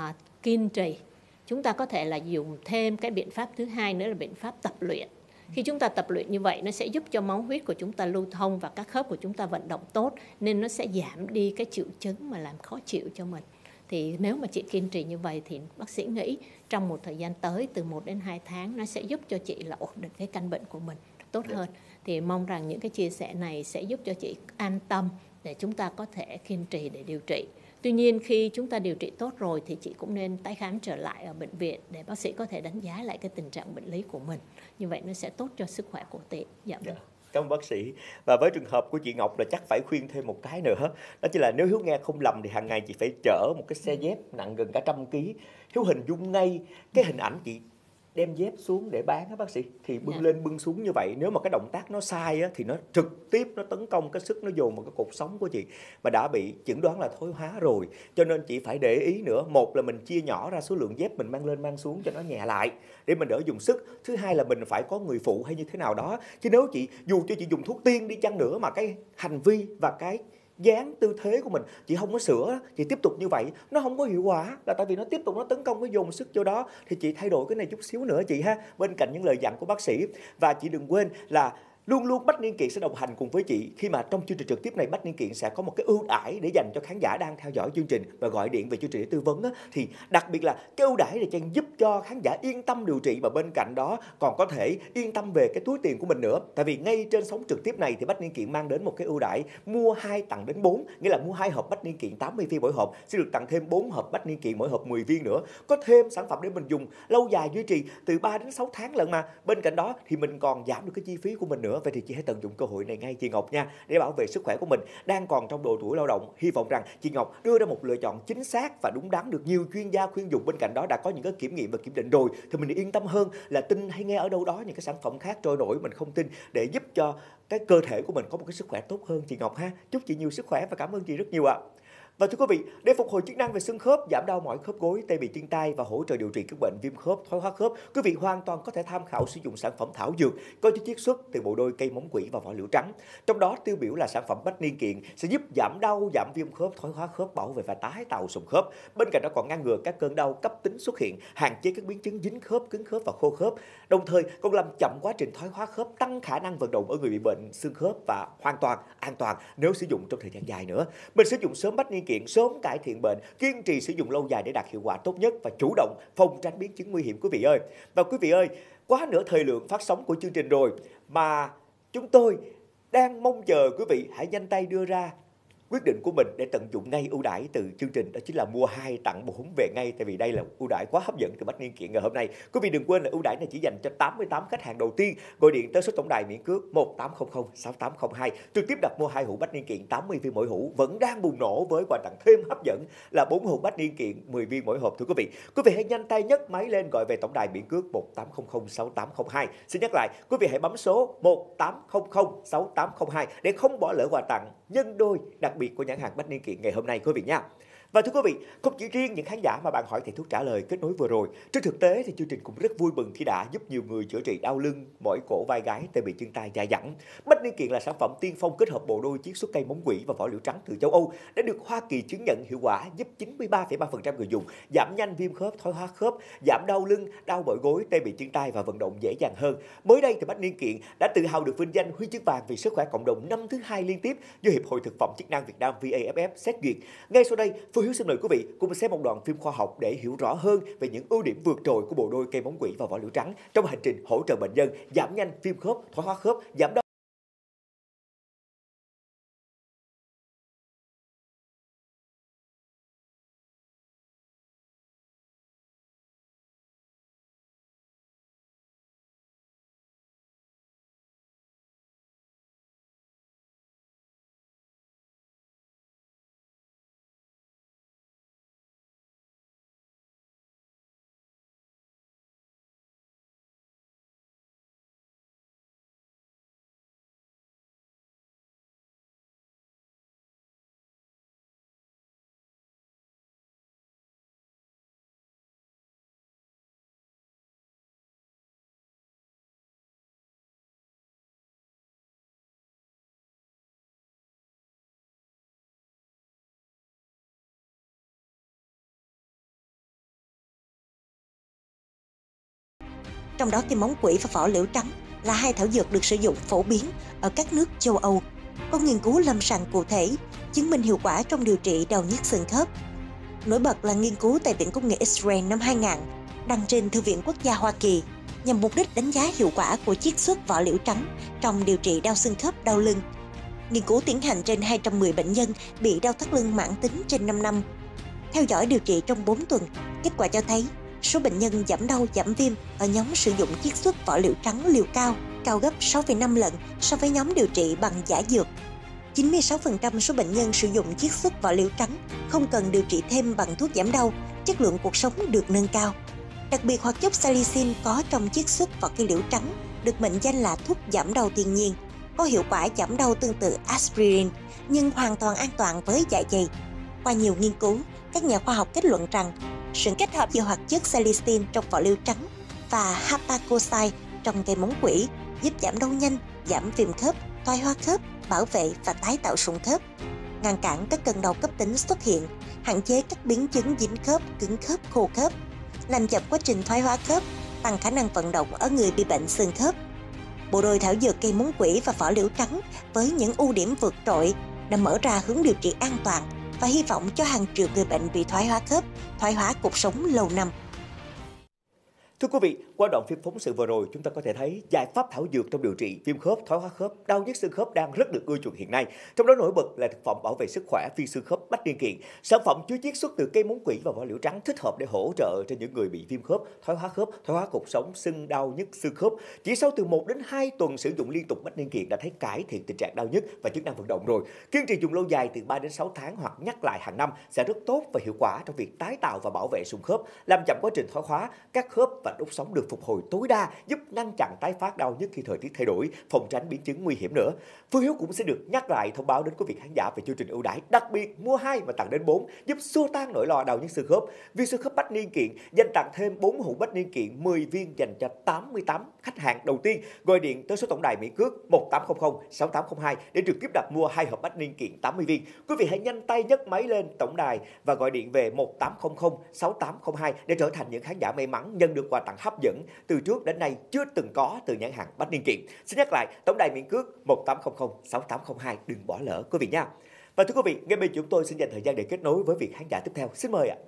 kiên trì. Chúng ta có thể là dùng thêm cái biện pháp thứ hai nữa là biện pháp tập luyện. Khi chúng ta tập luyện như vậy nó sẽ giúp cho máu huyết của chúng ta lưu thông và các khớp của chúng ta vận động tốt, nên nó sẽ giảm đi cái triệu chứng mà làm khó chịu cho mình. Thì nếu mà chị kiên trì như vậy thì bác sĩ nghĩ trong một thời gian tới từ 1 đến 2 tháng nó sẽ giúp cho chị là ổn định cái căn bệnh của mình tốt hơn. Thì mong rằng những cái chia sẻ này sẽ giúp cho chị an tâm để chúng ta có thể kiên trì để điều trị. Tuy nhiên khi chúng ta điều trị tốt rồi thì chị cũng nên tái khám trở lại ở bệnh viện để bác sĩ có thể đánh giá lại cái tình trạng bệnh lý của mình. Như vậy nó sẽ tốt cho sức khỏe của chị. Dạ vâng. Cảm ơn bác sĩ. Và với trường hợp của chị Ngọc là chắc phải khuyên thêm một cái nữa. Đó chính là nếu Hiếu nghe không lầm thì hàng ngày chị phải chở một cái xe dép nặng gần cả 100 kg. Hiếu hình dung ngay cái hình ảnh chị đem dép xuống để bán á bác sĩ, thì bưng lên bưng xuống như vậy, nếu mà cái động tác nó sai á, thì nó trực tiếp nó tấn công cái sức, nó dồn vào cái cột sống của chị mà đã bị chẩn đoán là thoái hóa rồi. Cho nên chị phải để ý nữa, một là mình chia nhỏ ra số lượng dép mình mang lên mang xuống cho nó nhẹ lại để mình đỡ dùng sức. Thứ hai là mình phải có người phụ hay như thế nào đó, chứ nếu dù cho chị dùng thuốc tiên đi chăng nữa mà cái hành vi và cái dáng tư thế của mình chị không có sửa, chị tiếp tục như vậy nó không có hiệu quả, là tại vì nó tiếp tục nó tấn công cái dồn sức vô đó. Thì chị thay đổi cái này chút xíu nữa chị ha, bên cạnh những lời dặn của bác sĩ. Và chị đừng quên là Luôn luôn Bách Niên Kiện sẽ đồng hành cùng với chị khi mà trong chương trình trực tiếp này Bách Niên Kiện sẽ có một cái ưu đãi để dành cho khán giả đang theo dõi chương trình và gọi điện về chương trình để tư vấn á, thì đặc biệt là cái ưu đãi này Trang giúp cho khán giả yên tâm điều trị và bên cạnh đó còn có thể yên tâm về cái túi tiền của mình nữa. Tại vì ngay trên sóng trực tiếp này thì Bách Niên Kiện mang đến một cái ưu đãi mua 2 tặng đến 4, nghĩa là mua 2 hộp Bách Niên Kiện 80 viên mỗi hộp sẽ được tặng thêm 4 hộp Bách Niên Kiện mỗi hộp 10 viên nữa. Có thêm sản phẩm để mình dùng lâu dài duy trì từ 3 đến 6 tháng lần mà. Bên cạnh đó thì mình còn giảm được cái chi phí của mình nữa. Vậy thì chị hãy tận dụng cơ hội này ngay chị Ngọc nha, để bảo vệ sức khỏe của mình đang còn trong độ tuổi lao động. Hy vọng rằng chị Ngọc đưa ra một lựa chọn chính xác và đúng đắn được nhiều chuyên gia khuyên dùng. Bên cạnh đó đã có những cái kiểm nghiệm và kiểm định rồi thì mình yên tâm hơn là tin hay nghe ở đâu đó những cái sản phẩm khác trôi nổi mình không tin, để giúp cho cái cơ thể của mình có một cái sức khỏe tốt hơn chị Ngọc ha. Chúc chị nhiều sức khỏe và cảm ơn chị rất nhiều ạ. Và thưa quý vị, để phục hồi chức năng về xương khớp, giảm đau mỏi khớp gối, tê bì chân tay và hỗ trợ điều trị các bệnh viêm khớp, thoái hóa khớp, quý vị hoàn toàn có thể tham khảo sử dụng sản phẩm thảo dược có chứa chiết xuất từ bộ đôi cây móng quỷ và vỏ liễu trắng. Trong đó tiêu biểu là sản phẩm Bách Niên Kiện sẽ giúp giảm đau, giảm viêm khớp, thoái hóa khớp, bảo vệ và tái tạo sụn khớp. Bên cạnh đó còn ngăn ngừa các cơn đau cấp tính xuất hiện, hạn chế các biến chứng dính khớp, cứng khớp và khô khớp. Đồng thời còn làm chậm quá trình thoái hóa khớp, tăng khả năng vận động ở người bị bệnh xương khớp và hoàn toàn an toàn nếu sử dụng trong thời gian dài nữa. Mình sử dụng sớm Bách Niên Kiện sớm cải thiện bệnh, kiên trì sử dụng lâu dài để đạt hiệu quả tốt nhất và chủ động phòng tránh biến chứng nguy hiểm quý vị ơi. Và quý vị ơi, quá nửa thời lượng phát sóng của chương trình rồi mà chúng tôi đang mong chờ quý vị hãy nhanh tay đưa ra quyết định của mình để tận dụng ngay ưu đãi từ chương trình, đó chính là mua 2 tặng 4 về ngay, tại vì đây là ưu đãi quá hấp dẫn từ Bách Niên Kiện ngày hôm nay. Quý vị đừng quên là ưu đãi này chỉ dành cho 88 khách hàng đầu tiên gọi điện tới số tổng đài miễn cước 1800 6802 trực tiếp đặt mua 2 hũ Bách Niên Kiện 80 viên mỗi hũ, vẫn đang bùng nổ với quà tặng thêm hấp dẫn là 4 hũ Bách Niên Kiện 10 viên mỗi hộp. Thưa quý vị hãy nhanh tay nhấc máy lên gọi về tổng đài miễn cước 1800 6802. Xin nhắc lại, quý vị hãy bấm số 1800 6802 để không bỏ lỡ quà tặng nhân đôi đặc biệt của nhãn hàng Bách Niên Kiện ngày hôm nay quý vị nha. Và thưa quý vị, không chỉ riêng những khán giả mà bạn hỏi thầy thuốc trả lời kết nối vừa rồi, trên thực tế thì chương trình cũng rất vui mừng khi đã giúp nhiều người chữa trị đau lưng, mỏi cổ vai gáy, tê bì chân tay, dai dẳng. Bách Niên Kiện là sản phẩm tiên phong kết hợp bộ đôi chiết xuất cây móng quỷ và vỏ liễu trắng từ châu Âu đã được Hoa Kỳ chứng nhận hiệu quả, giúp 93,3% người dùng giảm nhanh viêm khớp, thoái hóa khớp, giảm đau lưng, đau mỏi gối, tê bì chân tay và vận động dễ dàng hơn. Mới đây thì Bách Niên Kiện đã tự hào được vinh danh huy chương vàng vì sức khỏe cộng đồng năm thứ 2 liên tiếp do Hiệp hội Thực phẩm Chức năng Việt Nam VAFF xét duyệt. Ngay sau đây, Phương Hiếu xin mời quý vị cùng xem một đoạn phim khoa học để hiểu rõ hơn về những ưu điểm vượt trội của bộ đôi cây móng quỷ và vỏ liễu trắng trong hành trình hỗ trợ bệnh nhân giảm nhanh viêm khớp, thoái hóa khớp, giảm đau. Trong đó cây móng quỷ và vỏ liễu trắng là 2 thảo dược được sử dụng phổ biến ở các nước châu Âu, có nghiên cứu lâm sàng cụ thể chứng minh hiệu quả trong điều trị đau nhức xương khớp. Nổi bật là nghiên cứu tại Viện Công nghệ Israel năm 2000 đăng trên Thư viện Quốc gia Hoa Kỳ nhằm mục đích đánh giá hiệu quả của chiết xuất vỏ liễu trắng trong điều trị đau xương khớp, đau lưng. Nghiên cứu tiến hành trên 210 bệnh nhân bị đau thắt lưng mãn tính trên 5 năm. Theo dõi điều trị trong 4 tuần, kết quả cho thấy số bệnh nhân giảm đau, giảm viêm ở nhóm sử dụng chiết xuất vỏ liễu trắng liều cao gấp 6,5 lần so với nhóm điều trị bằng giả dược. 96% số bệnh nhân sử dụng chiết xuất vỏ liễu trắng không cần điều trị thêm bằng thuốc giảm đau, chất lượng cuộc sống được nâng cao. Đặc biệt hoạt chất salicin có trong chiết xuất vỏ cây liễu trắng được mệnh danh là thuốc giảm đau thiên nhiên, có hiệu quả giảm đau tương tự aspirin nhưng hoàn toàn an toàn với dạ dày. Qua nhiều nghiên cứu, các nhà khoa học kết luận rằng sự kết hợp giữa hoạt chất salicin trong vỏ liễu trắng và hapakosai trong cây móng quỷ giúp giảm đau nhanh, giảm viêm khớp, thoái hóa khớp, bảo vệ và tái tạo sụn khớp, ngăn cản các cơn đau cấp tính xuất hiện, hạn chế các biến chứng dính khớp, cứng khớp, khô khớp, làm chậm quá trình thoái hóa khớp, tăng khả năng vận động ở người bị bệnh xương khớp. bộ đôi thảo dược cây múng quỷ và vỏ liễu trắng với những ưu điểm vượt trội đã mở ra hướng điều trị an toàn và hy vọng cho hàng triệu người bệnh bị thoái hóa khớp, thoái hóa cột sống lâu năm. Thưa quý vị, qua đoạn phim phóng sự vừa rồi, chúng ta có thể thấy giải pháp thảo dược trong điều trị viêm khớp, thoái hóa khớp, đau nhức xương khớp đang rất được ưa chuộng hiện nay. Trong đó nổi bật là thực phẩm bảo vệ sức khỏe viên xương khớp Bách Niên Kiện. Sản phẩm chứa chiết xuất từ cây múng quỷ và vỏ liễu trắng thích hợp để hỗ trợ cho những người bị viêm khớp, thoái hóa cột sống, sưng đau nhức xương khớp. Chỉ sau từ 1 đến 2 tuần sử dụng liên tục, Bách Niên Kiện đã thấy cải thiện tình trạng đau nhức và chức năng vận động rồi. Kiên trì dùng lâu dài từ 3 đến 6 tháng hoặc nhắc lại hàng năm sẽ rất tốt và hiệu quả trong việc tái tạo và bảo vệ xương khớp, làm chậm quá trình thoái hóa các khớp và đốt sống được phục hồi tối đa, giúp ngăn chặn tái phát đau nhức khi thời tiết thay đổi, phòng tránh biến chứng nguy hiểm nữa. Phương Hiếu cũng sẽ được nhắc lại thông báo đến quý vị khán giả về chương trình ưu đãi đặc biệt mua 2 mà tặng đến 4, giúp xua tan nỗi lo đau nhức xương khớp. Viên xương khớp Bách Niên Kiện dành tặng thêm 4 hũ Bách Niên Kiện 10 viên dành cho 88 khách hàng đầu tiên gọi điện tới số tổng đài Mỹ Cước 1800 6802 để trực tiếp đặt mua 2 hộp Bách Niên Kiện 80 viên. Quý vị hãy nhanh tay nhấc máy lên tổng đài và gọi điện về 1800 6802 để trở thành những khán giả may mắn nhận được quà tặng hấp dẫn từ trước đến nay chưa từng có từ nhãn hàng Bách Niên Kiện. Xin nhắc lại, tổng đài Miễn Cước 1800 6802, đừng bỏ lỡ quý vị nha. Và thưa quý vị, ngay bây giờ chúng tôi xin dành thời gian để kết nối với vị khán giả tiếp theo. Xin mời ạ.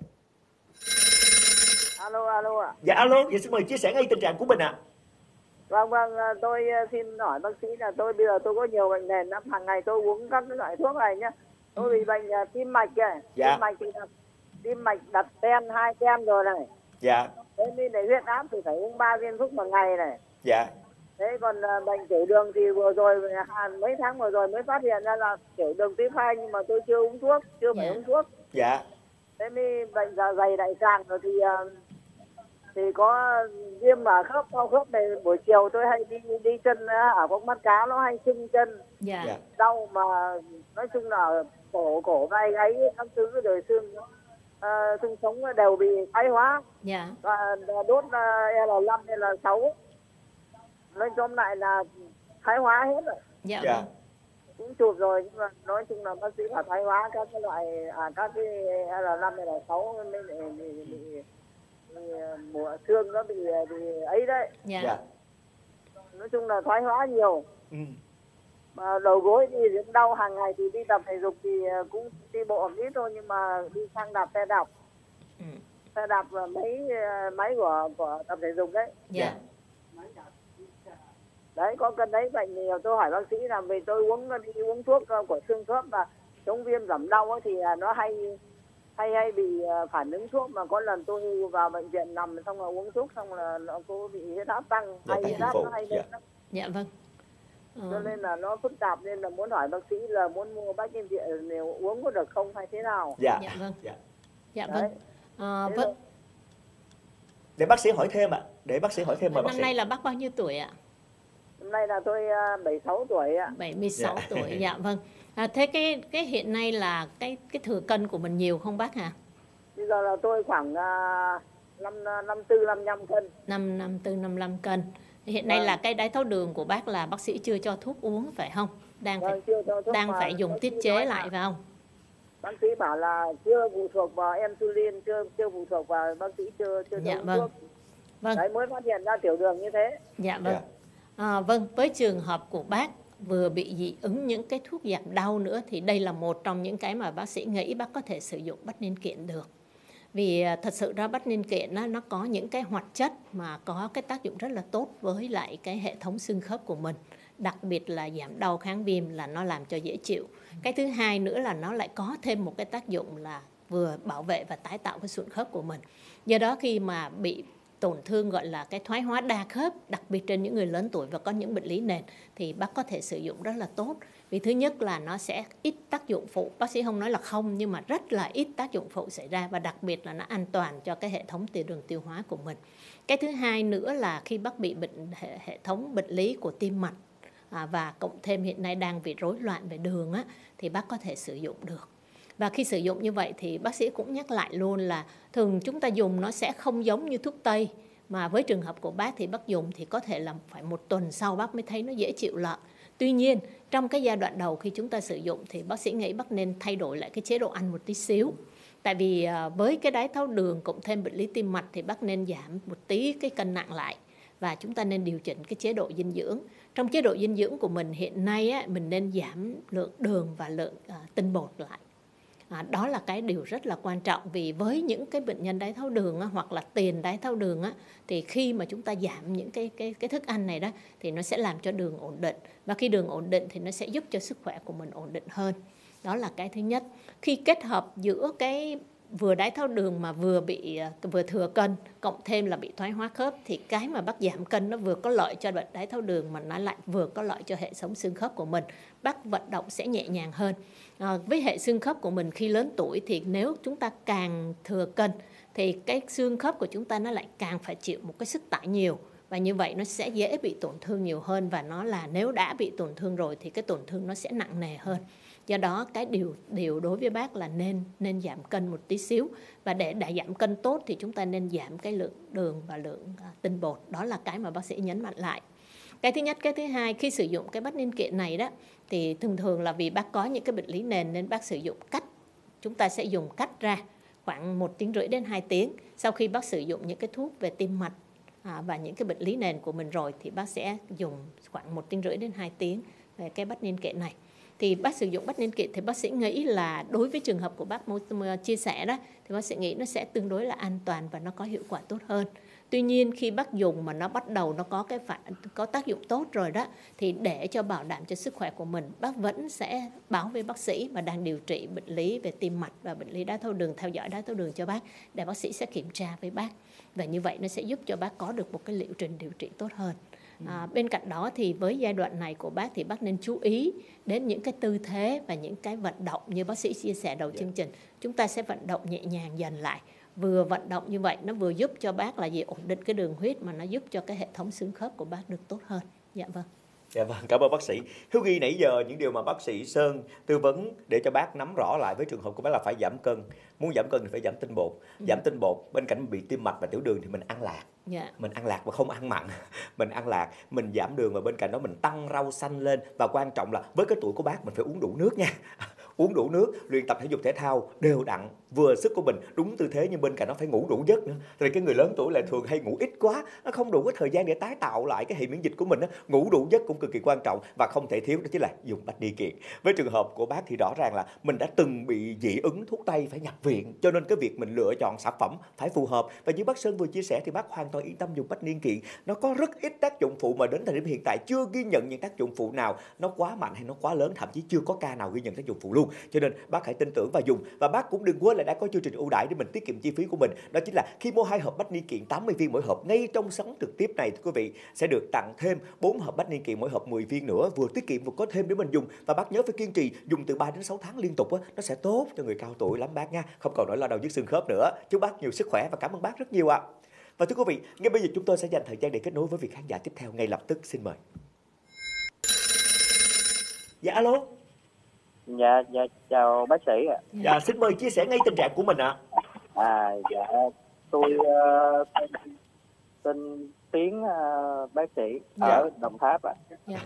Alo ạ. Dạ alo, dạ xin mời chia sẻ ngay tình trạng của mình ạ. Vâng, tôi xin hỏi bác sĩ là bây giờ tôi có nhiều bệnh nền lắm, hàng ngày tôi uống các loại thuốc này nhá. Tôi bị bệnh tim mạch kìa. Dạ. Tim mạch đặt ten 2 ten rồi này. Dạ. Thế nên để huyết áp thì phải uống 3 viên thuốc một ngày này. Dạ. Thế còn bệnh tiểu đường thì vừa rồi mấy tháng vừa rồi mới phát hiện ra là tiểu đường tuyếp 2 nhưng mà tôi chưa uống thuốc, chưa phải uống thuốc. Dạ. Thế mới bệnh dạ dày đại tràng rồi thì có viêm ở khớp, sau khớp này buổi chiều tôi hay đi chân ở con mắt cá nó hay sưng chân. Dạ. Đau mà nói chung là cổ vai gáy các thứ rồi xương sống đều bị thoái hóa. Dạ. Và đốt L5 hay L6 nói chung lại là thoái hóa hết rồi. Dạ. Dạ. Cũng chụp rồi nhưng mà nói chung là bác sĩ là thoái hóa các cái loại các cái L5 hay L6 mới bị mùa xương nó bị ấy đấy. Dạ. Dạ. Nói chung là thoái hóa nhiều. Mà đầu gối thì đau hàng ngày thì đi tập thể dục thì cũng đi bộ một ít thôi nhưng mà đi sang đạp xe đạp. Xe đạp là máy của tập thể dục đấy. Dạ. Đấy có cân đấy bệnh nhiều tôi hỏi bác sĩ là vì tôi đi uống thuốc của xương khớp và chống viêm giảm đau ấy, thì nó hay bị phản ứng thuốc mà có lần tôi vào bệnh viện nằm xong rồi uống thuốc xong là nó có bị huyết áp tăng hay huyết áp nó hay lên lắm. Dạ vâng. Cho nên là nó phức tạp nên là muốn hỏi bác sĩ là muốn mua Bách Niên Kiện nếu uống có được không hay thế nào. Dạ. Dạ vâng. Dạ. Dạ vâng. Vâng. Để bác sĩ hỏi thêm ạ. Năm nay là bác bao nhiêu tuổi ạ? Năm nay là tôi 76 tuổi ạ. 76 tuổi, dạ vâng. Thế cái hiện nay là cái thừa cân của mình nhiều không bác hả? Bây giờ là tôi khoảng 54-55 cân. 54-55 cân. Hiện nay là cái đái tháo đường của bác là bác sĩ chưa cho thuốc uống phải không? Đang phải dùng tiết chế lại phải không? Bác sĩ bảo là chưa phụ thuộc vào insulin, chưa phụ thuộc vào bác sĩ chưa dạ uống vâng. thuốc. Vâng. Đấy mới phát hiện ra tiểu đường như thế. Dạ vâng. Vâng, với trường hợp của bác vừa bị dị ứng những cái thuốc giảm đau nữa thì đây là một trong những cái mà bác sĩ nghĩ bác có thể sử dụng Bách Niên Kiện được. Vì thật sự ra Bách Niên Kiện nó có những cái hoạt chất mà có cái tác dụng rất là tốt với lại cái hệ thống xương khớp của mình. Đặc biệt là giảm đau kháng viêm là nó làm cho dễ chịu. Cái thứ hai nữa là nó lại có thêm một cái tác dụng là vừa bảo vệ và tái tạo cái sụn khớp của mình. Do đó khi mà bị tổn thương gọi là cái thoái hóa đa khớp, đặc biệt trên những người lớn tuổi và có những bệnh lý nền thì bác có thể sử dụng rất là tốt. Vì thứ nhất là nó sẽ ít tác dụng phụ, bác sĩ không nói là không nhưng mà rất là ít tác dụng phụ xảy ra và đặc biệt là nó an toàn cho cái hệ thống đường tiêu hóa của mình. Cái thứ hai nữa là khi bác bị hệ thống bệnh lý của tim mạch và cộng thêm hiện nay đang bị rối loạn về đường thì bác có thể sử dụng được. Và khi sử dụng như vậy thì bác sĩ cũng nhắc lại luôn là thường chúng ta dùng nó sẽ không giống như thuốc Tây. Mà với trường hợp của bác thì bác dùng thì có thể là phải 1 tuần sau bác mới thấy nó dễ chịu lại. Tuy nhiên trong cái giai đoạn đầu khi chúng ta sử dụng thì bác sĩ nghĩ bác nên thay đổi lại cái chế độ ăn một tí xíu. Tại vì với cái đái tháo đường cộng thêm bệnh lý tim mạch thì bác nên giảm một tí cái cân nặng lại. và chúng ta nên điều chỉnh cái chế độ dinh dưỡng. Trong chế độ dinh dưỡng của mình hiện nay á, mình nên giảm lượng đường và lượng tinh bột lại. Đó là cái điều rất là quan trọng, vì với những cái bệnh nhân đái tháo đường á, hoặc là tiền đái tháo đường á, thì khi mà chúng ta giảm những cái thức ăn này đó thì nó sẽ làm cho đường ổn định, và khi đường ổn định thì nó sẽ giúp cho sức khỏe của mình ổn định hơn. Đó là cái thứ nhất. Khi kết hợp giữa cái vừa đái tháo đường mà vừa thừa cân cộng thêm là bị thoái hóa khớp, thì cái mà bác giảm cân nó vừa có lợi cho bệnh đái tháo đường mà nó lại vừa có lợi cho hệ thống xương khớp của mình. Bác vận động sẽ nhẹ nhàng hơn. Với hệ xương khớp của mình khi lớn tuổi thì nếu chúng ta càng thừa cân thì cái xương khớp của chúng ta nó lại càng phải chịu một cái sức tải nhiều, và như vậy nó sẽ dễ bị tổn thương nhiều hơn, và nó là nếu đã bị tổn thương rồi thì cái tổn thương nó sẽ nặng nề hơn. Do đó cái điều đối với bác là nên giảm cân một tí xíu, và để giảm cân tốt thì chúng ta nên giảm cái lượng đường và lượng tinh bột. Đó là cái mà bác sĩ nhấn mạnh lại. Cái thứ nhất. Cái thứ hai, khi sử dụng cái bát niên kiện này đó thì thường là vì bác có những cái bệnh lý nền nên bác sử dụng cắt. Chúng ta sẽ dùng cắt ra khoảng 1,5 tiếng đến 2 tiếng. Sau khi bác sử dụng những cái thuốc về tim mạch và những cái bệnh lý nền của mình rồi thì bác sẽ dùng khoảng 1,5 tiếng đến 2 tiếng về cái bát niên kiện này. Thì bác sử dụng bát niên kiện thì bác sĩ nghĩ là đối với trường hợp của bác chia sẻ đó thì bác sĩ nghĩ nó sẽ tương đối là an toàn và nó có hiệu quả tốt hơn. Tuy nhiên khi bác dùng mà nó bắt đầu nó có tác dụng tốt rồi đó, thì để cho bảo đảm cho sức khỏe của mình, bác vẫn sẽ báo với bác sĩ mà đang điều trị bệnh lý về tim mạch và bệnh lý đái tháo đường, theo dõi đái tháo đường cho bác, để bác sĩ sẽ kiểm tra với bác, và như vậy nó sẽ giúp cho bác có được một cái liệu trình điều trị tốt hơn. Bên cạnh đó thì với giai đoạn này của bác thì bác nên chú ý đến những cái tư thế và những cái vận động như bác sĩ chia sẻ đầu chương trình. Chúng ta sẽ vận động nhẹ nhàng dần lại. Vừa vận động như vậy nó vừa giúp cho bác là ổn định cái đường huyết, mà nó giúp cho cái hệ thống xương khớp của bác được tốt hơn. Dạ vâng. Dạ vâng, cảm ơn bác sĩ. Hiếu ghi nãy giờ những điều mà bác sĩ Sơn tư vấn để cho bác nắm rõ lại với trường hợp của bác là phải giảm cân. Muốn giảm cân thì phải giảm tinh bột. Giảm tinh bột, bên cạnh bị tim mạch và tiểu đường thì mình ăn lạc. Mình ăn lạc và không ăn mặn. Mình ăn lạc, mình giảm đường và bên cạnh đó mình tăng rau xanh lên. Và quan trọng là với cái tuổi của bác mình phải uống đủ nước nha. Uống đủ nước, luyện tập thể dục thể thao đều đặn, vừa sức của mình, đúng tư thế, nhưng bên cạnh nó phải ngủ đủ giấc nữa. Thì cái người lớn tuổi lại thường hay ngủ ít quá, nó không đủ cái thời gian để tái tạo lại cái hệ miễn dịch của mình. Ngủ đủ giấc cũng cực kỳ quan trọng, và không thể thiếu đó chính là dùng bách niên kiện. Với trường hợp của bác thì rõ ràng là mình đã từng bị dị ứng thuốc tây phải nhập viện, cho nên cái việc mình lựa chọn sản phẩm phải phù hợp. Và như bác Sơn vừa chia sẻ thì bác hoàn toàn yên tâm dùng bách niên kiện. Nó có rất ít tác dụng phụ, mà đến thời điểm hiện tại chưa ghi nhận những tác dụng phụ nào nó quá mạnh hay nó quá lớn, thậm chí chưa có ca nào ghi nhận tác dụng phụ luôn. Cho nên bác hãy tin tưởng và dùng. Và bác cũng đừng quên là đã có chương trình ưu đãi để mình tiết kiệm chi phí của mình. Đó chính là khi mua 2 hộp bách niên kiện 80 viên mỗi hộp, ngay trong sóng trực tiếp này quý vị sẽ được tặng thêm 4 hộp bách niên kiện mỗi hộp 10 viên nữa, vừa tiết kiệm vừa có thêm để mình dùng. Và bác nhớ phải kiên trì dùng từ 3 đến 6 tháng liên tục á, nó sẽ tốt cho người cao tuổi lắm bác nha. Không còn nỗi lo đau nhức xương khớp nữa. Chúc bác nhiều sức khỏe và cảm ơn bác rất nhiều ạ. Và thưa quý vị, ngay bây giờ chúng tôi sẽ dành thời gian để kết nối với vị khán giả tiếp theo ngay lập tức. Xin mời. Dạ alo. Dạ chào bác sĩ ạ. Dạ xin mời chia sẻ ngay tình trạng của mình ạ. Dạ tôi tên Tiến, bác sĩ ở Đồng Tháp ạ.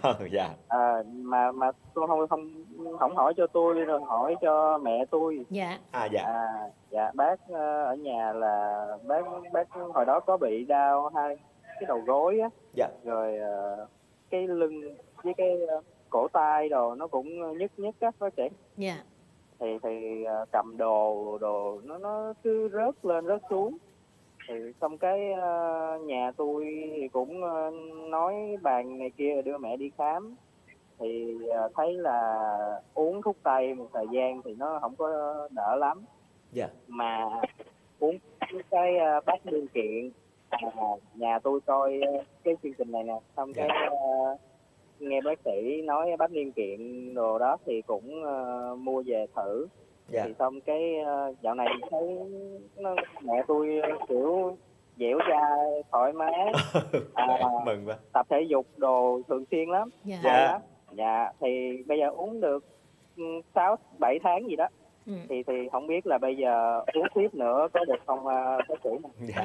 Mà tôi không hỏi cho tôi, rồi hỏi cho mẹ tôi. Dạ bác ở nhà là bác hồi đó có bị đau hai cái đầu gối á. Rồi cái lưng với cái cổ tay đồ nó cũng nhức á bác sĩ. Thì cầm đồ nó cứ rớt lên rớt xuống. Thì xong cái nhà tôi thì cũng nói bàn này kia đưa mẹ đi khám, thì thấy là uống thuốc tây một thời gian thì nó không có đỡ lắm. Mà uống cái bát niên kiện, nhà tôi coi cái chương trình này nè, xong cái nghe bác sĩ nói bát niên kiện đồ đó thì cũng mua về thử. Thì xong cái dạo này thấy mẹ tôi kiểu dẻo dai thoải mái, mừng quá, tập thể dục đồ thường xuyên lắm. Thì bây giờ uống được 6-7 tháng gì đó. Thì không biết là bây giờ uống tiếp nữa có được không bác sĩ?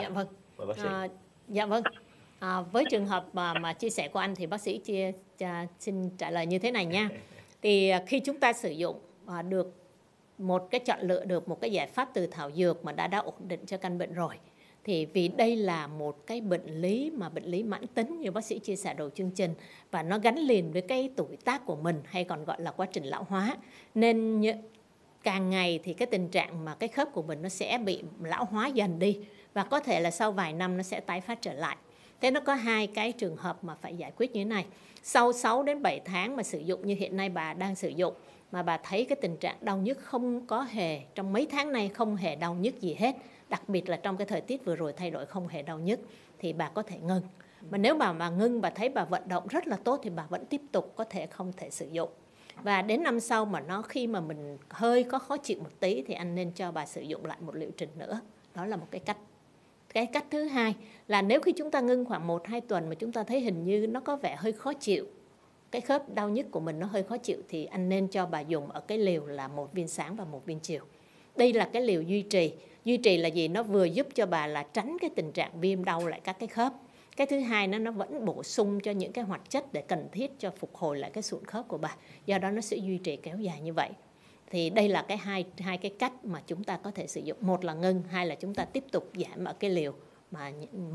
Dạ vâng. Với trường hợp mà chia sẻ của anh thì bác sĩ xin trả lời như thế này nha. Thì khi chúng ta sử dụng chọn lựa được một cái giải pháp từ thảo dược mà đã ổn định cho căn bệnh rồi, Thì vì đây là một cái bệnh lý mà bệnh lý mãn tính như bác sĩ chia sẻ đầu chương trình, và nó gắn liền với cái tuổi tác của mình, hay còn gọi là quá trình lão hóa, nên càng ngày thì cái tình trạng mà cái khớp của mình nó sẽ bị lão hóa dần đi, và có thể là sau vài năm nó sẽ tái phát trở lại. Thế nó có hai cái trường hợp mà phải giải quyết như thế này. Sau 6 đến 7 tháng mà sử dụng như hiện nay bà đang sử dụng, mà bà thấy cái tình trạng đau nhức không có hề, trong mấy tháng nay không hề đau nhức gì hết, đặc biệt là trong cái thời tiết vừa rồi thay đổi không hề đau nhức, thì bà có thể ngưng. Mà nếu bà ngưng, bà thấy bà vận động rất là tốt thì bà vẫn tiếp tục, có thể không thể sử dụng. Và đến năm sau mà khi mà mình hơi có khó chịu một tí thì anh nên cho bà sử dụng lại một liệu trình nữa. Đó là một cái cách. Cái cách thứ hai là nếu khi chúng ta ngưng khoảng 1-2 tuần mà chúng ta thấy hình như nó có vẻ hơi khó chịu, cái khớp đau nhức của mình nó hơi khó chịu, thì anh nên cho bà dùng ở cái liều là 1 viên sáng và 1 viên chiều. Đây là cái liều duy trì. Duy trì là gì? Nó vừa giúp cho bà là tránh cái tình trạng viêm đau lại các cái khớp. Cái thứ hai nó vẫn bổ sung cho những cái hoạt chất để cần thiết cho phục hồi lại cái sụn khớp của bà. Do đó nó sẽ duy trì kéo dài như vậy. Thì đây là hai cái cách mà chúng ta có thể sử dụng. Một là ngưng, hai là chúng ta tiếp tục giảm ở cái liều mà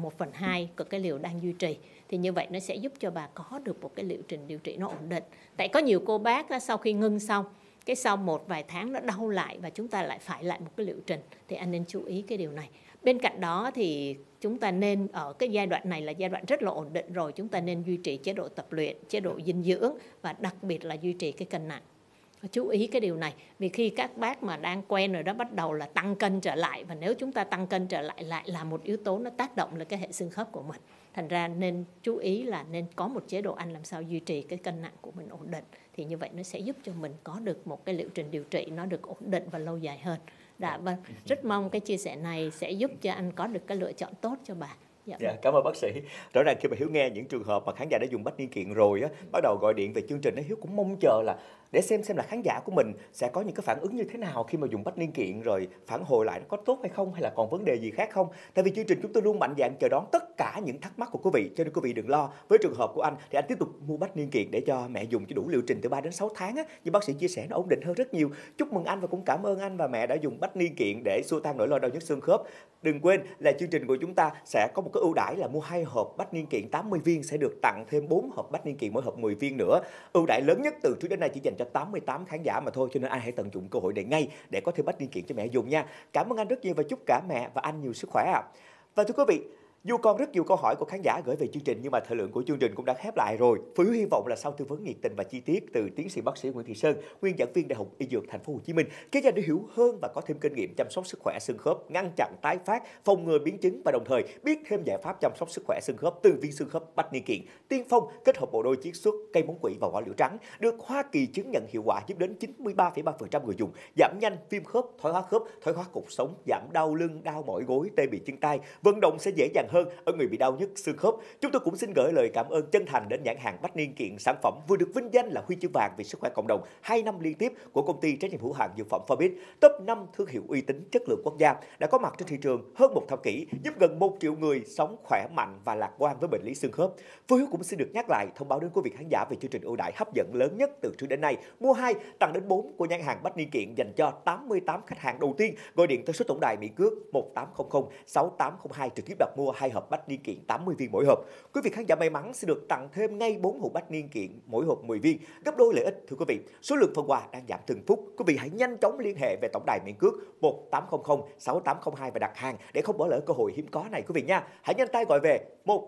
1/2 của cái liều đang duy trì. Thì như vậy nó sẽ giúp cho bà có được một cái liệu trình điều trị nó ổn định. Tại có nhiều cô bác sau khi ngưng xong, cái sau một vài tháng nó đau lại và chúng ta lại phải lại một cái liệu trình, thì anh nên chú ý cái điều này. Bên cạnh đó thì chúng ta nên ở cái giai đoạn này là giai đoạn rất là ổn định rồi, chúng ta nên duy trì chế độ tập luyện, chế độ dinh dưỡng và đặc biệt là duy trì cái cân nặng. Chú ý cái điều này, vì khi các bác mà đang quen rồi đó bắt đầu là tăng cân trở lại, và nếu chúng ta tăng cân trở lại lại là một yếu tố nó tác động lên cái hệ xương khớp của mình. Thành ra nên chú ý là nên có một chế độ ăn làm sao duy trì cái cân nặng của mình ổn định, thì như vậy nó sẽ giúp cho mình có được một cái liệu trình điều trị nó được ổn định và lâu dài hơn. Vâng, rất mong cái chia sẻ này sẽ giúp cho anh có được cái lựa chọn tốt cho bà. Dạ, cảm ơn bác sĩ. Rõ ràng khi mà Hiếu nghe những trường hợp mà khán giả đã dùng Bách Niên Kiện rồi á, bắt đầu gọi điện về chương trình, Hiếu cũng mong chờ là để xem là khán giả của mình sẽ có những cái phản ứng như thế nào khi mà dùng Bách Niên Kiện, rồi phản hồi lại nó có tốt hay không, hay là còn vấn đề gì khác không. Tại vì chương trình chúng tôi luôn mạnh dạn chờ đón tất cả những thắc mắc của quý vị, cho nên quý vị đừng lo. Với trường hợp của anh thì anh tiếp tục mua Bách Niên Kiện để cho mẹ dùng cho đủ liệu trình từ 3 đến 6 tháng á, như bác sĩ chia sẻ nó ổn định hơn rất nhiều. Chúc mừng anh và cũng cảm ơn anh và mẹ đã dùng Bách Niên Kiện để xua tan nỗi lo đau nhức xương khớp. Đừng quên là chương trình của chúng ta sẽ có một cái ưu đãi là mua 2 hộp Bách Niên Kiện 80 viên sẽ được tặng thêm 4 hộp Bách Niên Kiện mỗi hộp 10 viên nữa. Ưu đãi lớn nhất từ trước đến nay chỉ dành cho 88 khán giả mà thôi, cho nên anh hãy tận dụng cơ hội này ngay để có thêm Bách Niên Kiện cho mẹ dùng nha. Cảm ơn anh rất nhiều và chúc cả mẹ và anh nhiều sức khỏe ạ. Và thưa quý vị, dù còn rất nhiều câu hỏi của khán giả gửi về chương trình, nhưng mà thời lượng của chương trình cũng đã khép lại rồi. Phương Hiếu hy vọng là sau tư vấn nhiệt tình và chi tiết từ tiến sĩ bác sĩ Nguyễn Thị Sơn, nguyên giảng viên Đại học Y Dược Thành phố Hồ Chí Minh, các gia đình hiểu hơn và có thêm kinh nghiệm chăm sóc sức khỏe xương khớp, ngăn chặn tái phát, phòng ngừa biến chứng và đồng thời biết thêm giải pháp chăm sóc sức khỏe xương khớp từ viên xương khớp Bách Niên Kiện tiên phong kết hợp bộ đôi chiết xuất cây móng quỷ và quả liễu trắng, được Hoa Kỳ chứng nhận hiệu quả giúp đến 93,3% người dùng giảm nhanh viêm khớp, thoái hóa cột sống, giảm đau lưng, đau mỏi gối, tê bì chân tay, vận động sẽ dễ dàng hơn ở người bị đau nhức xương khớp. Chúng tôi cũng xin gửi lời cảm ơn chân thành đến nhãn hàng Bách Niên Kiện, sản phẩm vừa được vinh danh là huy chương vàng vì sức khỏe cộng đồng 2 năm liên tiếp của công ty trách nhiệm hữu hạn dược phẩm Phabit, top 5 thương hiệu uy tín chất lượng quốc gia, đã có mặt trên thị trường hơn một thập kỷ, giúp gần 1 triệu người sống khỏe mạnh và lạc quan với bệnh lý xương khớp. Phương Hiếu cũng xin được nhắc lại thông báo đến quý vị khán giả về chương trình ưu đãi hấp dẫn lớn nhất từ trước đến nay, mua 2 tặng đến 4 của nhãn hàng Bách Niên Kiện dành cho 88 khách hàng đầu tiên gọi điện tới số tổng đài miễn cước 1800 6802 trực tiếp đặt mua 2 hộp Bách Niên Kiện 80 viên mỗi hộp. Quý vị khán giả may mắn sẽ được tặng thêm ngay 4 hộp Bách Niên Kiện mỗi hộp 10 viên, gấp đôi lợi ích. Thưa quý vị, số lượng phần quà đang giảm từng phút. Quý vị hãy nhanh chóng liên hệ về tổng đài miễn cước 1800 6802 và đặt hàng để không bỏ lỡ cơ hội hiếm có này quý vị nha. Hãy nhanh tay gọi về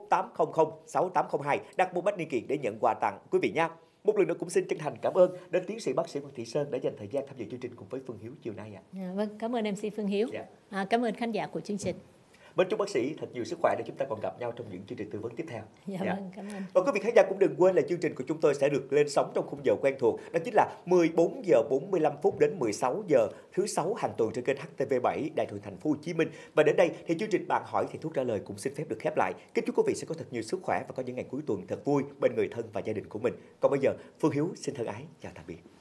1800 6802 đặt mua Bách Niên Kiện để nhận quà tặng quý vị nha. Một lần nữa cũng xin chân thành cảm ơn đến tiến sĩ bác sĩ Nguyễn Thị Sơn đã dành thời gian tham dự chương trình cùng với Phương Hiếu chiều nay ạ. Vâng, cảm ơn MC Phương Hiếu. Cảm ơn khán giả của chương trình. Mến chúc bác sĩ thật nhiều sức khỏe để chúng ta còn gặp nhau trong những chương trình tư vấn tiếp theo. Vâng, cảm ơn. Và quý vị khán giả cũng đừng quên là chương trình của chúng tôi sẽ được lên sóng trong khung giờ quen thuộc, đó chính là 14 giờ 45 phút đến 16 giờ thứ 6 hàng tuần trên kênh HTV7 Đài truyền Thành phố Hồ Chí Minh. Và đến đây thì chương trình Bạn hỏi thì thuốc trả lời cũng xin phép được khép lại. Kính chúc quý vị sẽ có thật nhiều sức khỏe và có những ngày cuối tuần thật vui bên người thân và gia đình của mình. Còn bây giờ, Phương Hiếu xin thân ái chào tạm biệt.